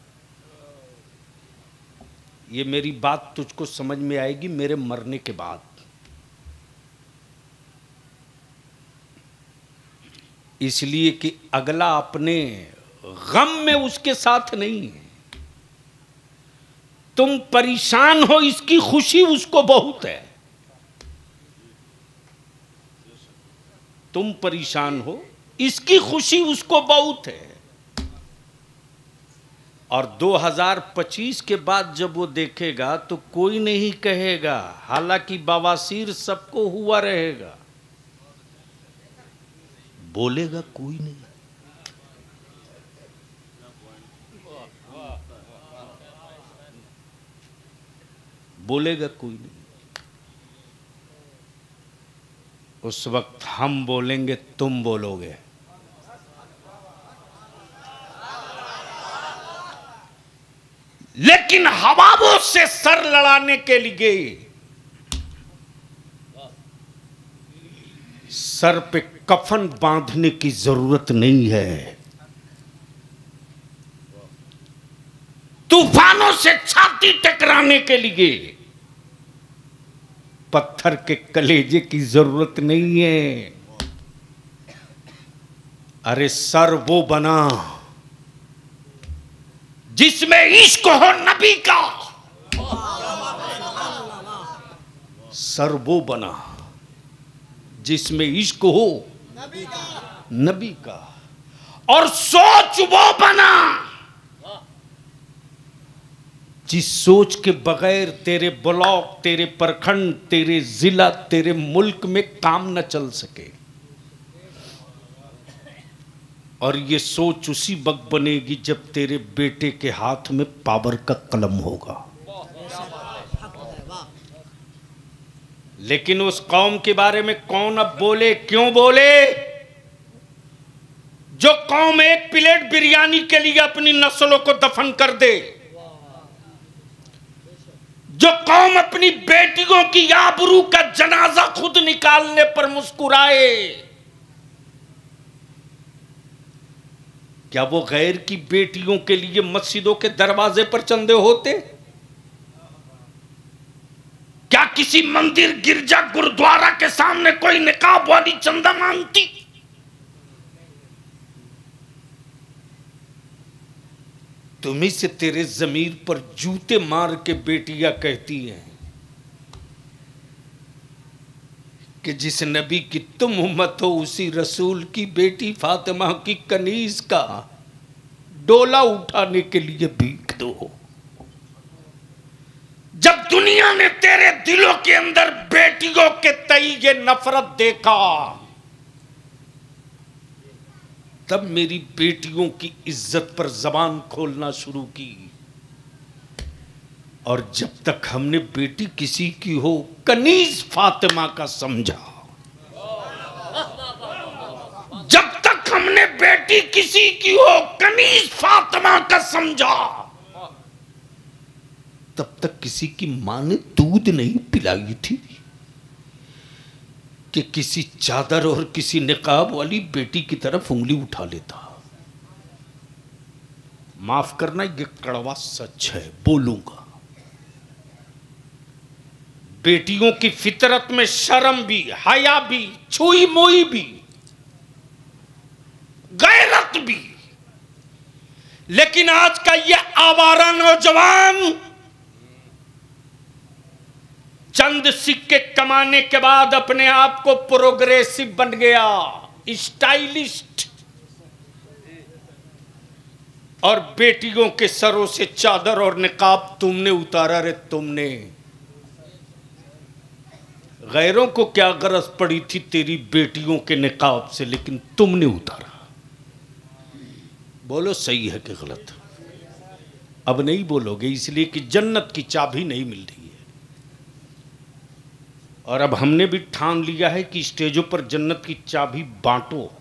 ये मेरी बात तुझको समझ में आएगी मेरे मरने के बाद। इसलिए कि अगला अपने गम में उसके साथ नहीं है। तुम परेशान हो, इसकी खुशी उसको बहुत है। तुम परेशान हो, इसकी खुशी उसको बहुत है। और 2025 के बाद जब वो देखेगा तो कोई नहीं कहेगा, हालांकि बवासीर सबको हुआ रहेगा, बोलेगा कोई नहीं। बोलेगा कोई नहीं। उस वक्त हम बोलेंगे, तुम बोलोगे। लेकिन हवाओं से सर लड़ाने के लिए सर पे कफन बांधने की जरूरत नहीं है। तूफानों से छाती टकराने के लिए पत्थर के कलेजे की जरूरत नहीं है। अरे सर वो बना जिसमें इश्क हो नबी का, सर वो बना जिसमें इश्क हो नबी का, और सोच वो बना जिस सोच के बगैर तेरे ब्लॉक, तेरे प्रखंड, तेरे जिला, तेरे मुल्क में काम न चल सके। और ये सोच उसी वक्त बनेगी जब तेरे बेटे के हाथ में पावर का कलम होगा। लेकिन उस कौम के बारे में कौन अब बोले, क्यों बोले? जो कौम एक प्लेट बिरयानी के लिए अपनी नस्लों को दफन कर दे, जो कौम अपनी बेटियों की आबरू का जनाजा खुद निकालने पर मुस्कुराए, क्या वो गैर की बेटियों के लिए मस्जिदों के दरवाजे पर चंदे होते? क्या किसी मंदिर, गिरजा, गुरुद्वारा के सामने कोई निकाब वाली चंदा मांगती? तुम्ही से तेरे जमीर पर जूते मार के बेटियां कहती हैं कि जिस नबी की तुम उम्मत हो उसी रसूल की बेटी फातिमा की कनीज का डोला उठाने के लिए भीख दो। जब दुनिया ने तेरे दिलों के अंदर बेटियों के तई ये नफरत देखा, तब मेरी बेटियों की इज्जत पर जबान खोलना शुरू की। और जब तक हमने बेटी किसी की हो कनीज फातिमा का समझा, जब तक हमने बेटी किसी की हो कनीज फातिमा का समझा, तब तक किसी की मां ने दूध नहीं पिलाई थी कि किसी चादर और किसी निकाब वाली बेटी की तरफ उंगली उठा लेता। माफ करना, ये कड़वा सच है, बोलूंगा। बेटियों की फितरत में शर्म भी, हया भी, छुई मुई भी, गैरत भी, लेकिन आज का ये आवारा नौजवान चंद सिक्के कमाने के बाद अपने आप को प्रोग्रेसिव बन गया, स्टाइलिस्ट, और बेटियों के सरों से चादर और निकाब तुमने उतारा रे तुमने। गैरों को क्या गरज पड़ी थी तेरी बेटियों के निकाब से, लेकिन तुमने उतारा। बोलो सही है कि गलत? अब नहीं बोलोगे, इसलिए कि जन्नत की चाबी नहीं मिल रही है। और अब हमने भी ठान लिया है कि स्टेजों पर जन्नत की चाबी बांटो।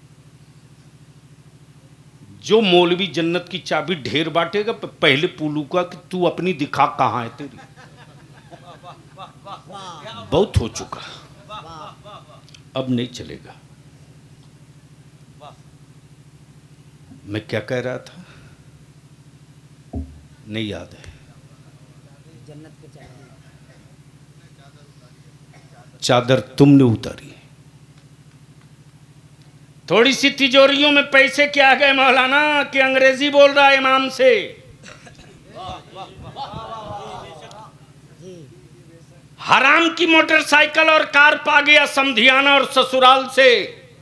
जो मौलवी जन्नत की चाबी ढेर बांटेगा, पहले पूछूंगा कि तू अपनी दिखा, कहां है तेरी? बहुत हो चुका, अब नहीं चलेगा। मैं क्या कह रहा था, नहीं याद है। चादर तुमने उतारी। थोड़ी सी तिजोरियों में पैसे क्या गए मौलाना कि अंग्रेजी बोल रहा है इमाम से। हराम की मोटरसाइकिल और कार पा गया समधियाना और ससुराल से,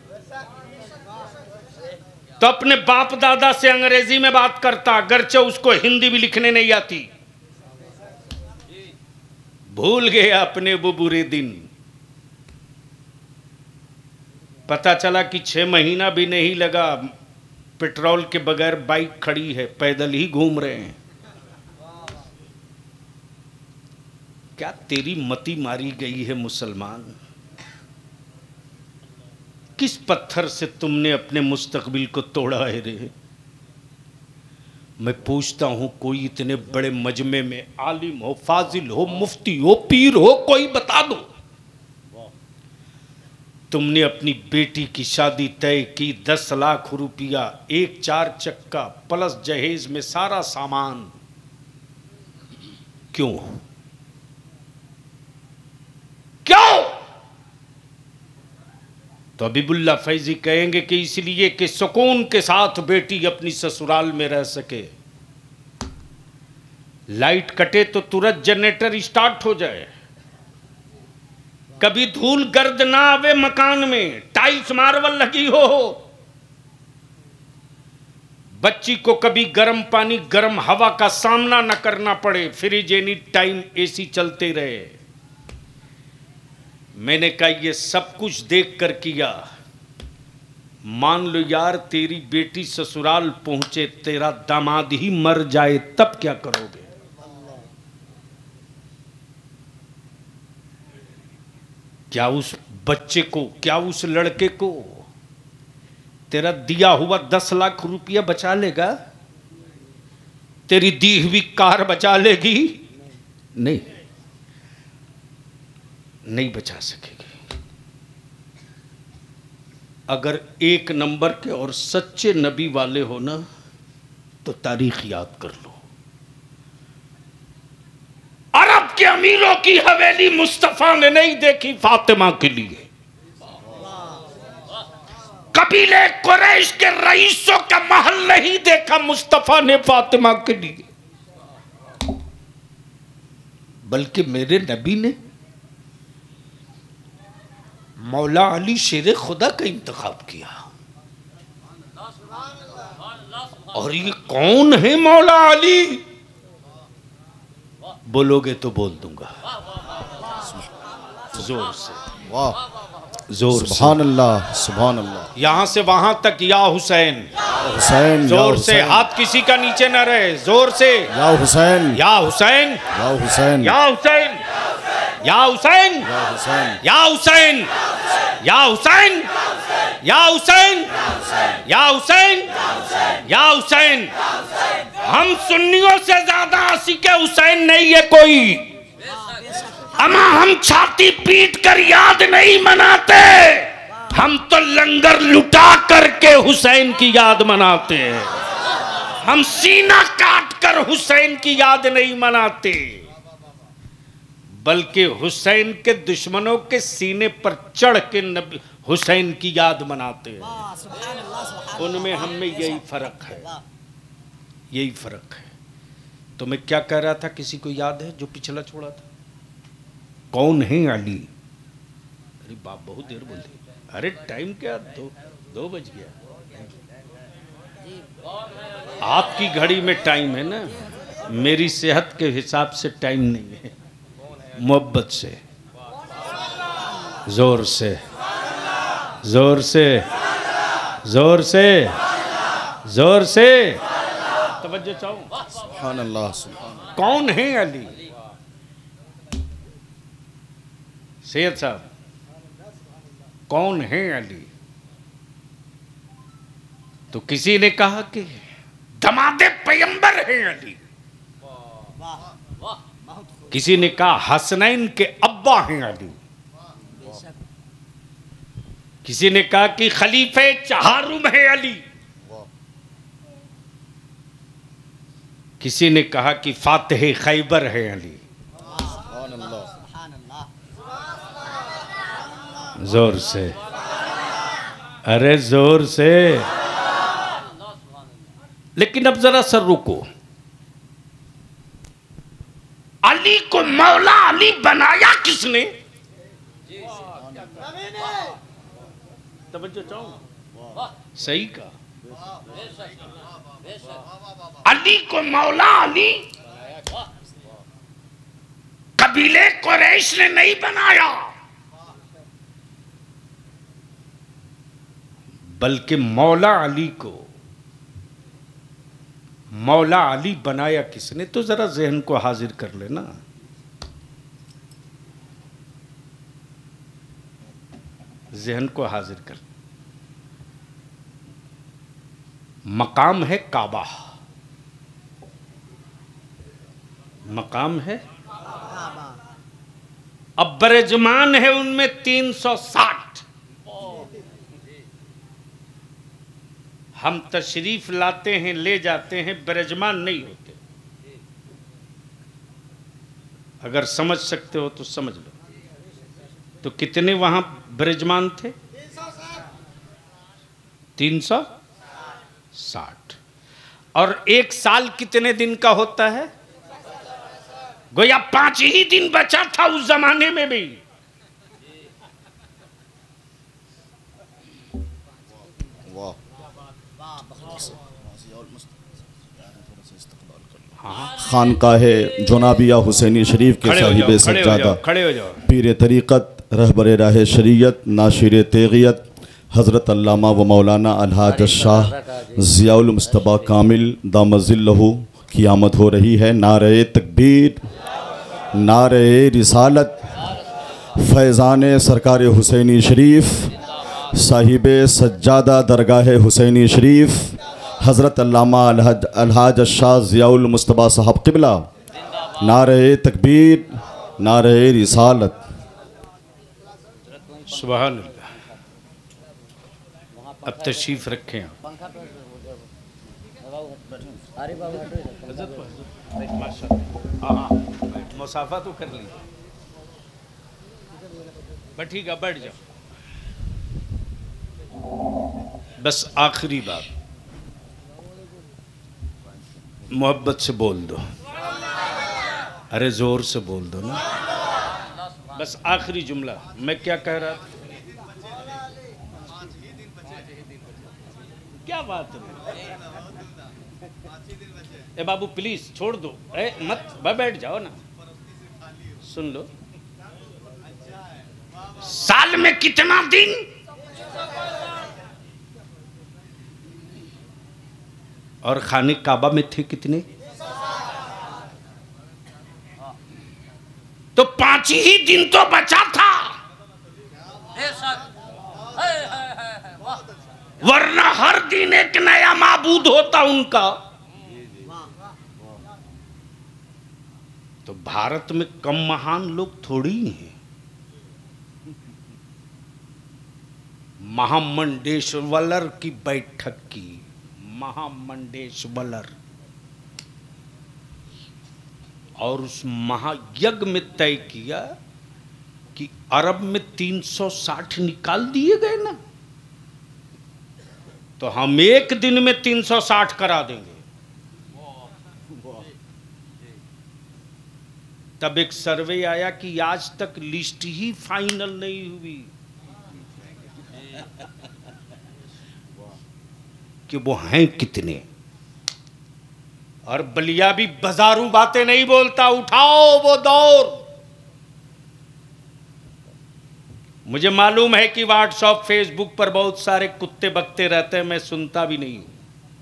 तो अपने बाप दादा से अंग्रेजी में बात करता, अगरचे उसको हिंदी भी लिखने नहीं आती। भूल गया अपने वो बुरे दिन। पता चला कि 6 महीना भी नहीं लगा, पेट्रोल के बगैर बाइक खड़ी है, पैदल ही घूम रहे हैं। क्या तेरी मति मारी गई है मुसलमान? किस पत्थर से तुमने अपने मुस्तकबिल को तोड़ा है रे? मैं पूछता हूं, कोई इतने बड़े मजमे में आलिम हो, फाजिल हो, मुफ्ती हो, पीर हो, कोई बता दो। तुमने अपनी बेटी की शादी तय की, 10 लाख रुपया, एक 4 चक्का प्लस जहेज में सारा सामान, क्यों? क्यों? तो हबीबुल्लाह फैजी कहेंगे कि इसलिए कि सुकून के साथ बेटी अपनी ससुराल में रह सके। लाइट कटे तो तुरंत जनरेटर स्टार्ट हो जाए, कभी धूल गर्द ना आवे मकान में, टाइल्स मार्बल लगी हो, बच्ची को कभी गर्म पानी गर्म हवा का सामना न करना पड़े, फ्रिज एनी टाइम एसी चलते रहे। मैंने कहा ये सब कुछ देख कर किया। मान लो यार तेरी बेटी ससुराल पहुंचे, तेरा दामाद ही मर जाए, तब क्या करोगे? क्या उस बच्चे को, क्या उस लड़के को तेरा दिया हुआ 10 लाख रुपया बचा लेगा? तेरी दी हुई कार बचा लेगी? नहीं, नहीं बचा सकेगी। अगर एक नंबर के और सच्चे नबी वाले हो ना, तो तारीख याद कर लो। अरब के अमीरों की हवेली मुस्तफा ने नहीं देखी फातिमा के लिए। कबीले कुरैश के रईसों का महल नहीं देखा मुस्तफा ने फातिमा के लिए, बल्कि मेरे नबी ने मौला अली शेर खुदा का इंतखाब किया। और ये कौन है मौला अली? बोलोगे तो बोल दूंगा जोर से, वाह, जोर से। सुभान अल्लाह, सुभान अल्लाह। यहां से वहां तक या हुसैन, हुसैन, जोर से, हाथ किसी का नीचे ना रहे, जोर से। या हुसैन, या हुसैन, या हुसैन, या हुसैन, या हुसैन, या हुसैन, या हुसैन, या हुसैन, या हुसैन, या हुसैन, या हुसैन। हम सुन्नियों से ज्यादा आशिक हुसैन नहीं है कोई। अमा हम छाती पीट कर याद नहीं मनाते, हम तो लंगर लुटा करके हुसैन की याद मनाते हैं। हम सीना काट कर हुसैन की याद नहीं मनाते, बल्कि हुसैन के दुश्मनों के सीने पर चढ़ के नबी हुसैन की याद मनाते हैं। उनमें हम में यही फर्क है, यही फर्क है। तो मैं क्या कह रहा था, किसी को याद है जो पिछला छोड़ा था? कौन है अली? अरे बाप बहुत देर बोले। अरे टाइम क्या, दो बज गया। आपकी घड़ी में टाइम है ना, मेरी सेहत के हिसाब से टाइम नहीं है। मोहब्बत से, जोर से, जोर से, जोर से, जोर से तवज्जो चाहो। सुभान अल्लाह, सुभान अल्लाह। कौन है अली? सैयद साहब, कौन है अली? तो किसी ने कहा कि दमादे पैगंबर है अली, किसी ने कहा हसनैन के अब्बा हैं अली, किसी ने कहा कि खलीफे चहारुम है अली, किसी ने कहा कि फातिह खैबर है अली। जोर से, अरे जोर से। लेकिन अब जरा सर रुको, अली को मौला अली बनाया किसने? तवज्जो चाहो, सही का। अली को मौला अली कबीले कुरैश ने नहीं बनाया, बल्कि मौला अली को मौला अली बनाया किसने? तो जरा जहन को हाजिर कर लेना। जहन को हाजिर कर। मकाम है काबा, मकाम है, अब बरेजमान है उनमें 360। हम तशरीफ लाते हैं, ले जाते हैं, बरेजमान नहीं होते। अगर समझ सकते हो तो समझ लो। तो कितने वहां बरेजमान थे? 360। और एक साल कितने दिन का होता है? गोया 5 ही दिन बचा था उस जमाने में भी। खानकाहे जुनाबिया हुसैनी शरीफ के साहिब सज्जादा पीर तरीक़त रहबर राह शरीयत नाशिर तेगियत हज़रत अल्लामा व मौलाना अलहाज शाह ज़ियाउल मुस्तफ़ा कामिल दामज़िल्लहु की आमद हो रही है। नारे तकबीर, नारे रिसालत, फैज़ान सरकार हुसैनी शरीफ साहिब सज्जादा दरगाह हुसैनी शरीफ हज़रत अल्लामा अलहाज शाह ज़ियाउल मुस्तफ़ा साहब क़िबला। नारे तकबीर, नारे रिसालत। सुभान अल्लाह। अब तशरीफ रखें। मुसाफा तो कर ली, बट ठीक है, बैठ जाओ। बस आखिरी बात, मोहब्बत से बोल दो। अरे जोर से बोल दो ना। बस आखिरी जुमला। मैं क्या कह रहा था? क्या बात है? ए बाबू प्लीज छोड़ दो, मत बैठ जाओ ना। सुन लो, साल में कितना दिन? और खाने काबा में थे कितने? तो 5 ही दिन तो बचा था, वरना हर दिन एक नया माबूद होता उनका। तो भारत में कम महान लोग थोड़ी ही हैं। महामंडेश्वर की बैठक की, महामंडेश्वर, और उस महायज्ञ में तय किया कि अरब में 360 निकाल दिए गए ना, तो हम एक दिन में 360 करा देंगे। तब एक सर्वे आया कि आज तक लिस्ट ही फाइनल नहीं हुई कि वो हैं कितने। और बलिया भी बाजारू बातें नहीं बोलता, उठाओ वो दौर। मुझे मालूम है कि व्हाट्सएप फेसबुक पर बहुत सारे कुत्ते बकते रहते हैं, मैं सुनता भी नहीं हूं।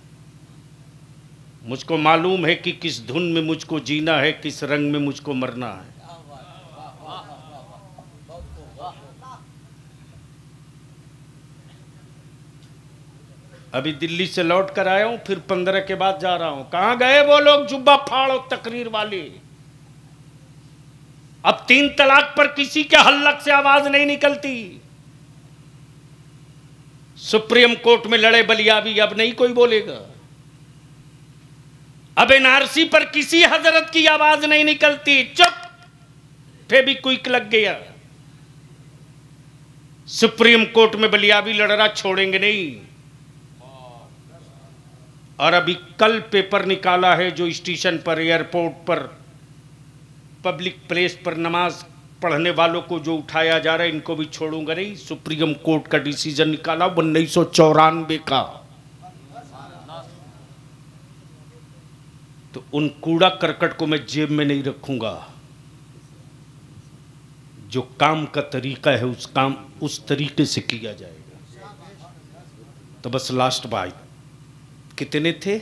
मुझको मालूम है कि किस धुन में मुझको जीना है, किस रंग में मुझको मरना है। अभी दिल्ली से लौट कर आया हूं, फिर 15 के बाद जा रहा हूं। कहां गए वो लोग जुब्बा फाड़ो तकरीर वाले? अब 3 तलाक पर किसी के हल्लक से आवाज नहीं निकलती। सुप्रीम कोर्ट में लड़े बलियाबी, अब नहीं कोई बोलेगा। अब एनआरसी पर किसी हजरत की आवाज नहीं निकलती, चुप, फेविक्विक लग गया। सुप्रीम कोर्ट में बलियाबी लड़ रहा, छोड़ेंगे नहीं। और अभी कल पेपर निकाला है जो स्टेशन पर, एयरपोर्ट पर, पब्लिक प्लेस पर नमाज पढ़ने वालों को जो उठाया जा रहा है, इनको भी छोड़ूंगा नहीं। सुप्रीम कोर्ट का डिसीजन निकाला 1994 का। तो उन कूड़ा करकट को मैं जेब में नहीं रखूंगा। जो काम का तरीका है उस काम उस तरीके से किया जाएगा। तो बस लास्ट बात, कितने थे?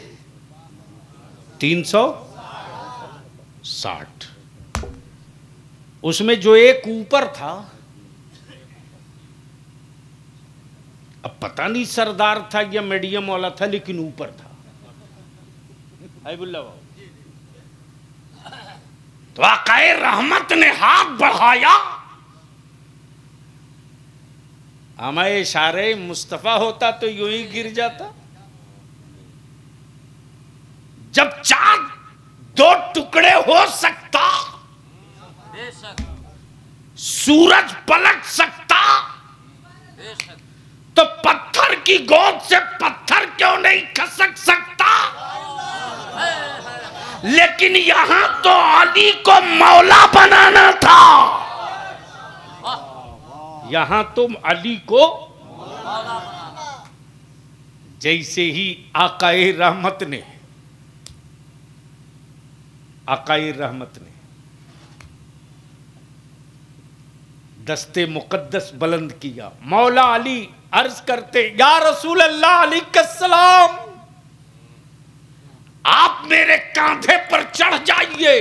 360। उसमें जो एक ऊपर था, अब पता नहीं सरदार था या मीडियम वाला था, लेकिन ऊपर था। हाइबुल्ला तो आकाए रहमत ने हाथ बढ़ाया, हमारे इशारे मुस्तफा होता तो यूं ही गिर जाता। जब चांद 2 टुकड़े हो सकता, सूरज पलट सकता, तो पत्थर की गोद से पत्थर क्यों नहीं खसक सकता? लेकिन यहां तो अली को मौला बनाना था। यहां तो अली को जैसे ही आकाए रहमत ने दस्ते मुकद्दस बुलंद किया, मौला अली अर्ज करते, या रसूल अल्लाह अलैहिस्सलाम, आप मेरे कांधे पर चढ़ जाइए।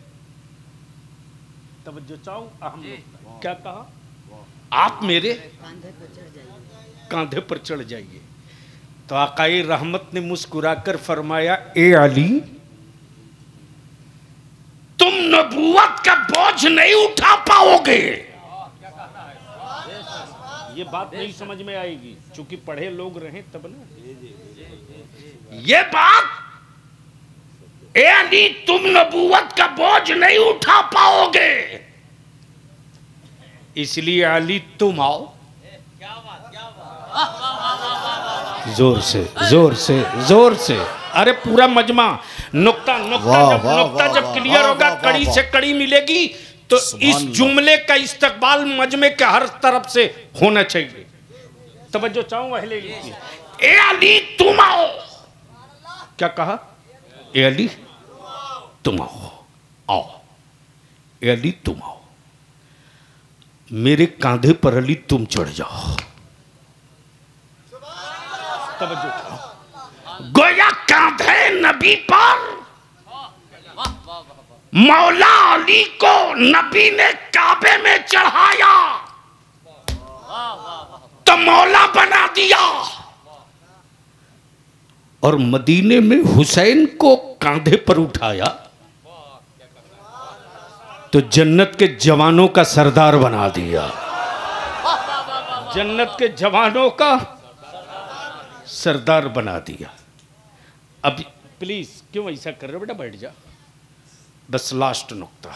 तवज्जो चाहो, अहम लोग क्या कहा, आप मेरे कांधे पर चढ़ जाइए। तो आकाए रहमत ने मुस्कुराकर फरमाया, ए अली, तुम नबूवत का बोझ नहीं उठा पाओगे। ये बात नहीं समझ में आएगी, चूंकि पढ़े लोग रहे तब ना। ये बात, ए अली, तुम नबूवत का बोझ नहीं उठा पाओगे, इसलिए अली तुम आओ। जोर से जोर से जोर से, अरे पूरा मजमा, नुक्ता जब क्लियर होगा, कड़ी से कड़ी मिलेगी, तो इस जुमले का इस्तकबाल मजमे के हर तरफ से होना चाहिए। तवज्जो चाहूं अहले इल्म की। ए अली तुम आओ। क्या कहा, ए अली तुम आओ, आओ ए अली तुम आओ, मेरे कांधे पर अली तुम चढ़ जाओ। तवज्जो चाहो, गोया कांधे नबी पर मौला अली को नबी ने काबे में चढ़ाया तो मौला बना दिया, और मदीने में हुसैन को कांधे पर उठाया तो जन्नत के जवानों का सरदार बना दिया। जन्नत के जवानों का सरदार बना दिया। अब प्लीज क्यों ऐसा कर रहे हो बेटा, बैठ जा। बस लास्ट नुक्ता,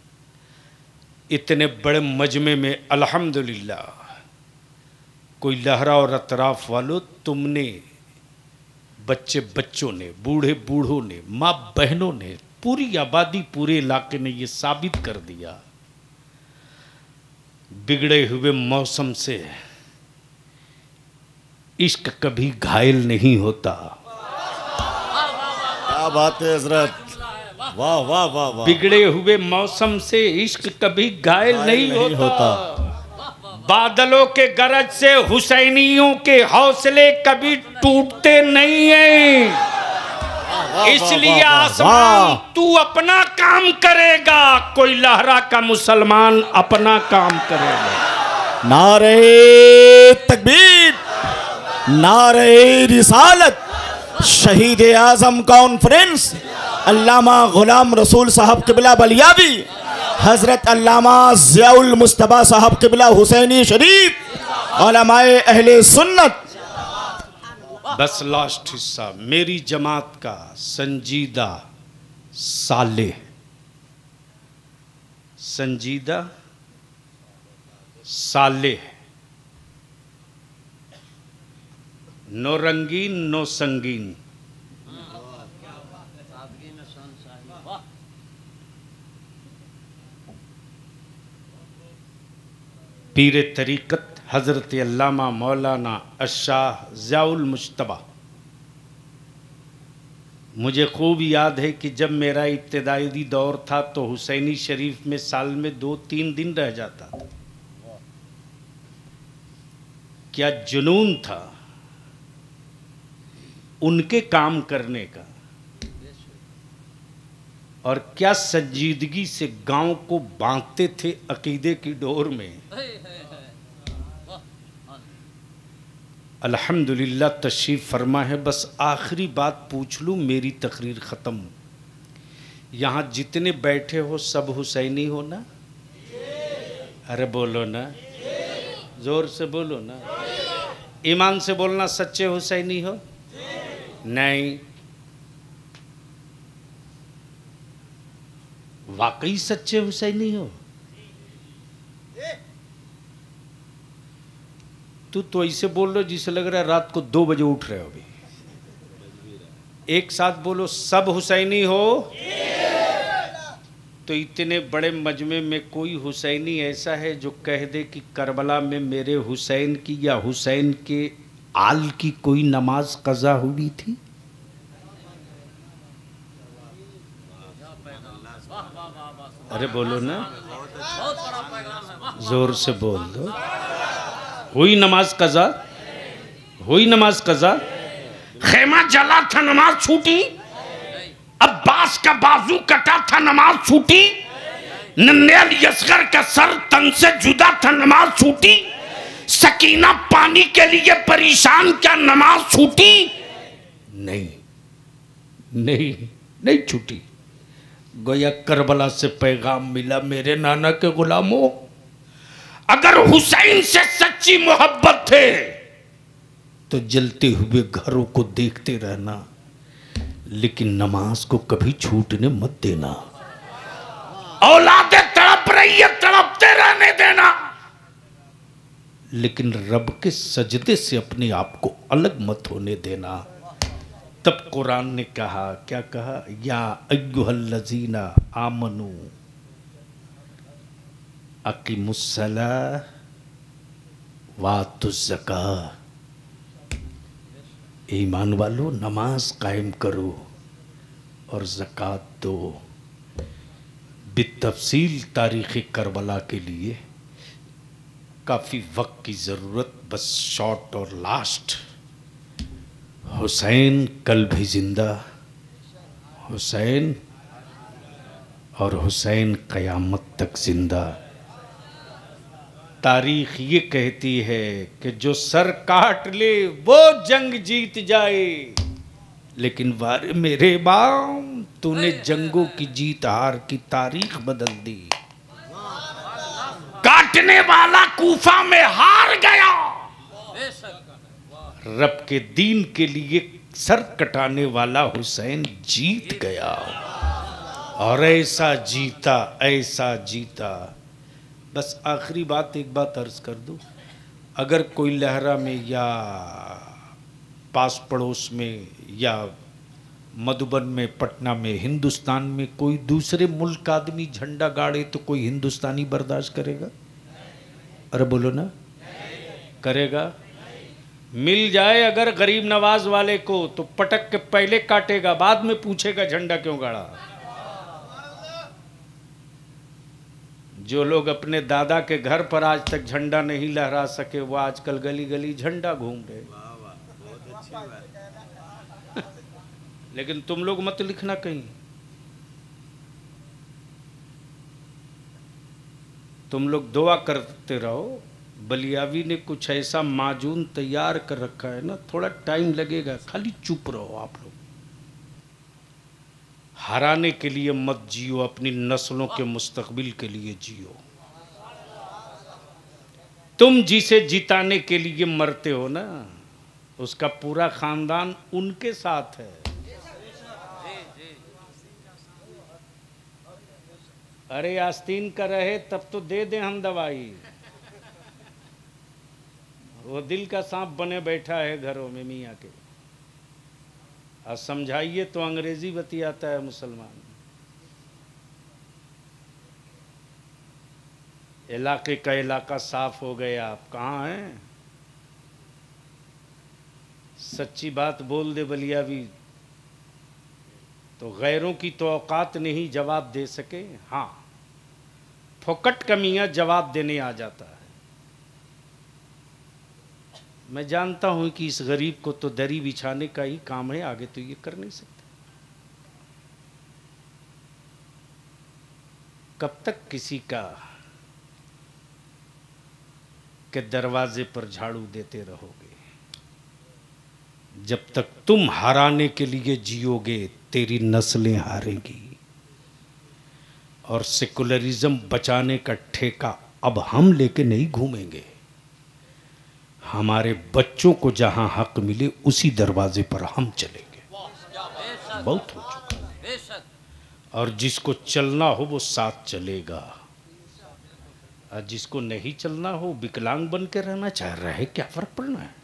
इतने बड़े मजमे में अल्हम्दुलिल्लाह कोई लहरा और अतराफ वालों, तुमने, बच्चे बच्चों ने, बूढ़े बूढ़ों ने, माँ बहनों ने, पूरी आबादी, पूरे इलाके ने ये साबित कर दिया, बिगड़े हुए मौसम से इश्क कभी घायल नहीं होता। क्या बात है हजरत, वाह वाह वाह वाह। बिगड़े हुए मौसम से इश्क कभी घायल नहीं होता। बादलों के गरज से हुसैनियों के हौसले कभी टूटते नहीं हैं। इसलिए आसमान तू अपना काम करेगा, कोई लहरा का मुसलमान अपना काम करेगा। नारे तकबीर, नारे रिसालत, शहीद आजम कॉन्फ्रेंस अल्लामा गुलाम रसूल साहब किबला बलियावी, हजरत अल्लामा ज़ियाउल मुस्तफ़ा साहब किबला हुसैनी शरीफ, उलमाए अहले सुन्नत। बस लास्ट हिस्सा, मेरी जमात का संजीदा साले, संजीदा साले, नो रंगीन नो संगीन, पीर तरीक़त हज़रत अल्लामा मौलाना अशाह ज़ियाउल मुज्तबा। मुझे खूब याद है कि जब मेरा इब्तिदाई दौर था तो हुसैनी शरीफ में साल में 2-3 दिन रह जाता था। क्या जुनून था उनके काम करने का, और क्या संजीदगी से गांव को बांधते थे अकीदे की डोर में। अल्हम्दुलिल्लाह तशरीफ फरमा है। बस आखिरी बात पूछ लूँ, मेरी तकरीर ख़त्म। यहाँ जितने बैठे हो सब हुसैनी हो ना? अरे बोलो ना, जोर से बोलो ना, ईमान से बोलना, सच्चे हुसैनी हो? नहीं, वाकई सच्चे हुसैनी हो? तू तो ऐसे बोल रहे हो जिसे लग रहा है रात को 2 बजे उठ रहे हो। अभी एक साथ बोलो, सब हुसैनी हो? तो इतने बड़े मजमे में कोई हुसैनी ऐसा है जो कह दे कि करबला में मेरे हुसैन की या हुसैन के आल की कोई नमाज कज़ा हुई थी? अरे बोलो ना, जोर से बोल दो। हुई नमाज कज़ा? हुई नमाज कज़ा? खेमा जला था नमाज छूटी? अब्बास का बाजू कटा था नमाज छूटी? नन्हेल यसगर का सर तन से जुदा था नमाज छूटी? सकीना पानी के लिए परेशान क्या नमाज छूटी? नहीं नहीं नहीं छूटी। गोया करबला से पैगाम मिला, मेरे नाना के गुलामों, अगर हुसैन से सच्ची मोहब्बत थे तो जलते हुए घरों को देखते रहना, लेकिन नमाज को कभी छूटने मत देना। औलादे तड़प रही है, तड़पते रहने देना, लेकिन रब के सजदे से अपने आप को अलग मत होने देना। तब कुरान ने कहा, क्या कहा? या अय्युहल्लज़ीना आमनू अकीमुस्सला वातुज़्ज़का, ईमान वालो नमाज कायम करो और ज़कात दो। बितफ़सील तारीख़ करबला के लिए काफ़ी वक्त की ज़रूरत, बस शॉर्ट और लास्ट। हुसैन कल भी जिंदा, हुसैन और हुसैन क़यामत तक जिंदा। तारीख ये कहती है कि जो सर काट ले वो जंग जीत जाए, लेकिन वारे मेरे बाम, तूने जंगों की जीत हार की तारीख बदल दी। काटने वाला कूफा में हार गया, रब के दीन के लिए सर कटाने वाला हुसैन जीत गया। और ऐसा जीता, ऐसा जीता। बस आखिरी बात, एक बात अर्ज कर दूं, अगर कोई लहरा में या पास पड़ोस में या मधुबन में, पटना में, हिंदुस्तान में कोई दूसरे मुल्क का आदमी झंडा गाड़े तो कोई हिंदुस्तानी बर्दाश्त करेगा? अरे बोलो ना, करेगा? मिल जाए अगर गरीब नवाज वाले को तो पटक के पहले काटेगा, बाद में पूछेगा झंडा क्यों गाड़ा। जो लोग अपने दादा के घर पर आज तक झंडा नहीं लहरा सके, वो आजकल गली गली झंडा घूम रहे। लेकिन तुम लोग मत लिखना कहीं, तुम लोग दुआ करते रहो। बलियावी ने कुछ ऐसा माजून तैयार कर रखा है ना, थोड़ा टाइम लगेगा, खाली चुप रहो आप लोग। हराने के लिए मत जियो, अपनी नस्लों के मुस्तकबिल के लिए जियो। तुम जिसे जिताने के लिए मरते हो ना, उसका पूरा खानदान उनके साथ है। अरे आस्तीन का रहे तब तो दे दें हम दवाई। वो दिल का सांप बने बैठा है घरों में मियाँ के। और समझाइए तो अंग्रेजी बतियाता है मुसलमान। इलाके का इलाका साफ हो गया, आप कहाँ हैं? सच्ची बात बोल दे बलियावी तो गैरों की तो औकात नहीं जवाब दे सके। हाँ, फोकट का मियाँ जवाब देने आ जाता है। मैं जानता हूं कि इस गरीब को तो दरी बिछाने का ही काम है, आगे तो ये कर नहीं सकते। कब तक किसी का के दरवाजे पर झाड़ू देते रहोगे? जब तक तुम हराने के लिए जियोगे, तेरी नस्लें हारेंगी। और सेकुलरिज्म बचाने का ठेका अब हम लेके नहीं घूमेंगे। हमारे बच्चों को जहां हक मिले उसी दरवाजे पर हम चलेंगे। बहुत हो चुका। और जिसको चलना हो वो साथ चलेगा, और जिसको नहीं चलना हो विकलांग बन के रहना चाह रहा है, क्या फर्क पड़ना है?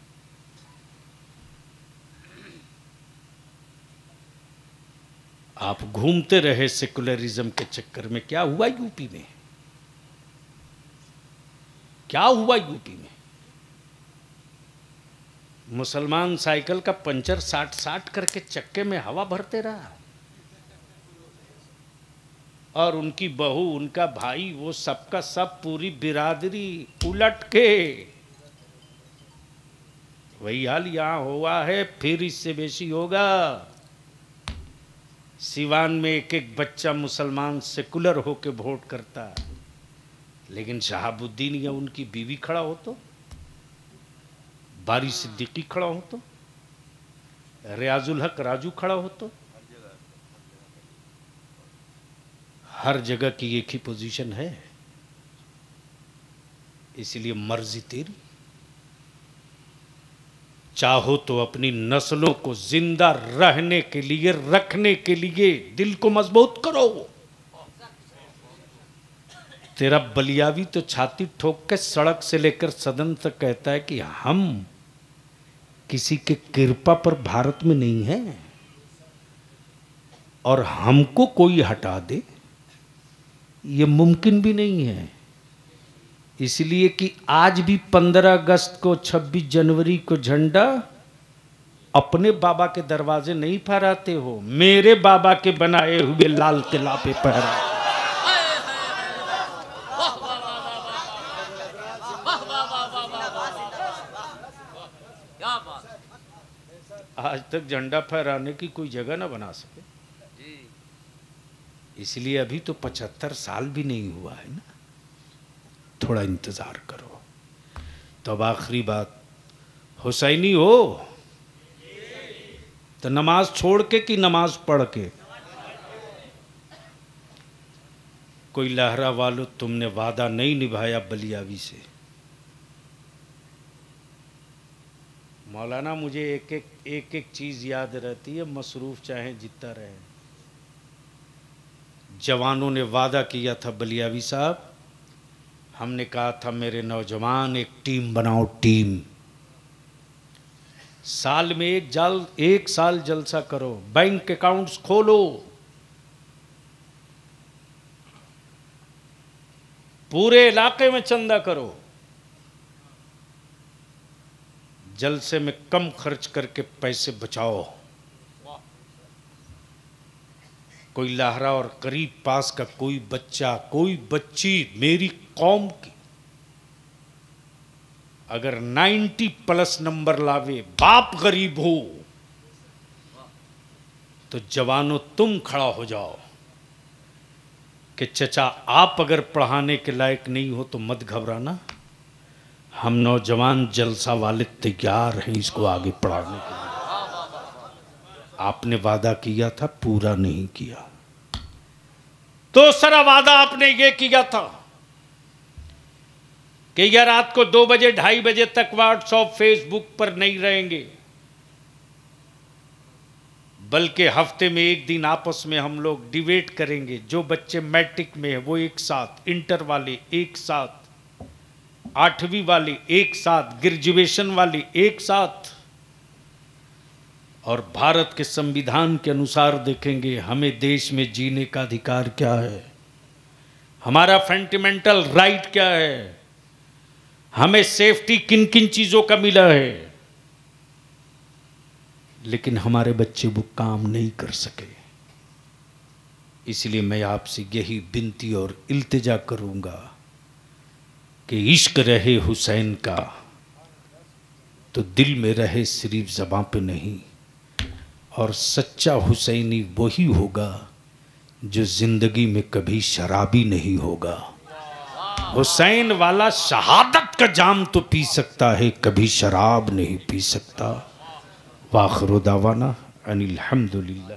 आप घूमते रहे सेकुलरिज्म के चक्कर में। क्या हुआ यूपी में? क्या हुआ यूपी में? मुसलमान साइकिल का पंचर 60-60 करके चक्के में हवा भरते रहा, और उनकी बहू, उनका भाई, वो सबका सब पूरी बिरादरी उलट के। वही हाल यहाँ हुआ है, फिर इससे बेसी होगा। सिवान में एक एक बच्चा मुसलमान सेकुलर होके वोट करता, लेकिन शहाबुद्दीन या उनकी बीवी खड़ा हो तो, बारी सिद्दीकी खड़ा हो तो, रियाजुल हक राजू खड़ा हो तो, हर जगह की एक ही पोजीशन है। इसलिए मर्जी तेरी, चाहो तो अपनी नस्लों को जिंदा रहने के लिए, रखने के लिए दिल को मजबूत करो। तेरा बलियावी तो छाती ठोक के सड़क से लेकर सदन तक कहता है कि हम किसी के कृपा पर भारत में नहीं है, और हमको कोई हटा दे ये मुमकिन भी नहीं है। इसलिए कि आज भी 15 अगस्त को, 26 जनवरी को झंडा अपने बाबा के दरवाजे नहीं फहराते हो, मेरे बाबा के बनाए हुए लाल किला पे फहरा। आज तक झंडा फहराने की कोई जगह ना बना सके, इसलिए अभी तो 75 साल भी नहीं हुआ है ना, थोड़ा इंतजार करो। तो अब आखिरी बात, हुसैनी हो तो नमाज छोड़ के कि नमाज पढ़ के? कोई लहरा वालों, तुमने वादा नहीं निभाया बलियावी से। मौलाना मुझे एक चीज याद रहती है, मसरूफ चाहे जितना रहे। जवानों ने वादा किया था बलियावी साहब, हमने कहा था मेरे नौजवान एक टीम बनाओ, टीम। साल में एक साल जलसा करो, बैंक अकाउंट्स खोलो, पूरे इलाके में चंदा करो, जलसे में कम खर्च करके पैसे बचाओ। कोई लहरा और करीब पास का कोई बच्चा, कोई बच्ची मेरी कौम की अगर 90+ नंबर लावे, बाप गरीब हो, तो जवानों तुम खड़ा हो जाओ कि चचा आप अगर पढ़ाने के लायक नहीं हो तो मत घबराना, हम नौजवान जलसा वाले तैयार हैं इसको आगे पढ़ाने के लिए। आपने वादा किया था, पूरा नहीं किया। दूसरा वादा आपने ये किया था कि यह रात को 2 बजे 2:30 बजे तक व्हाट्सएप फेसबुक पर नहीं रहेंगे, बल्कि हफ्ते में एक दिन आपस में हम लोग डिबेट करेंगे। जो बच्चे मैट्रिक में है वो एक साथ, इंटर वाले एक साथ, 8वीं वाले एक साथ, ग्रेजुएशन वाले एक साथ, और भारत के संविधान के अनुसार देखेंगे हमें देश में जीने का अधिकार क्या है, हमारा फंडामेंटल राइट क्या है, हमें सेफ्टी किन किन चीजों का मिला है। लेकिन हमारे बच्चे वो काम नहीं कर सके। इसलिए मैं आपसे यही विनती और इल्तिजा करूंगा कि इश्क रहे हुसैन का तो दिल में रहे, सिर्फ ज़बां पे नहीं। और सच्चा हुसैनी वही होगा जो जिंदगी में कभी शराबी नहीं होगा। हुसैन वाला शहादत का जाम तो पी सकता है, कभी शराब नहीं पी सकता। वाखिरु दावाना अनिल हम्दुलिल्लाह।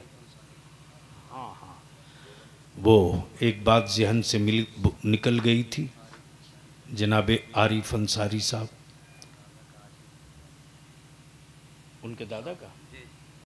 वो एक बात जहन से निकल गई थी, जनाब आरिफ अंसारी साहब, उनके दादा का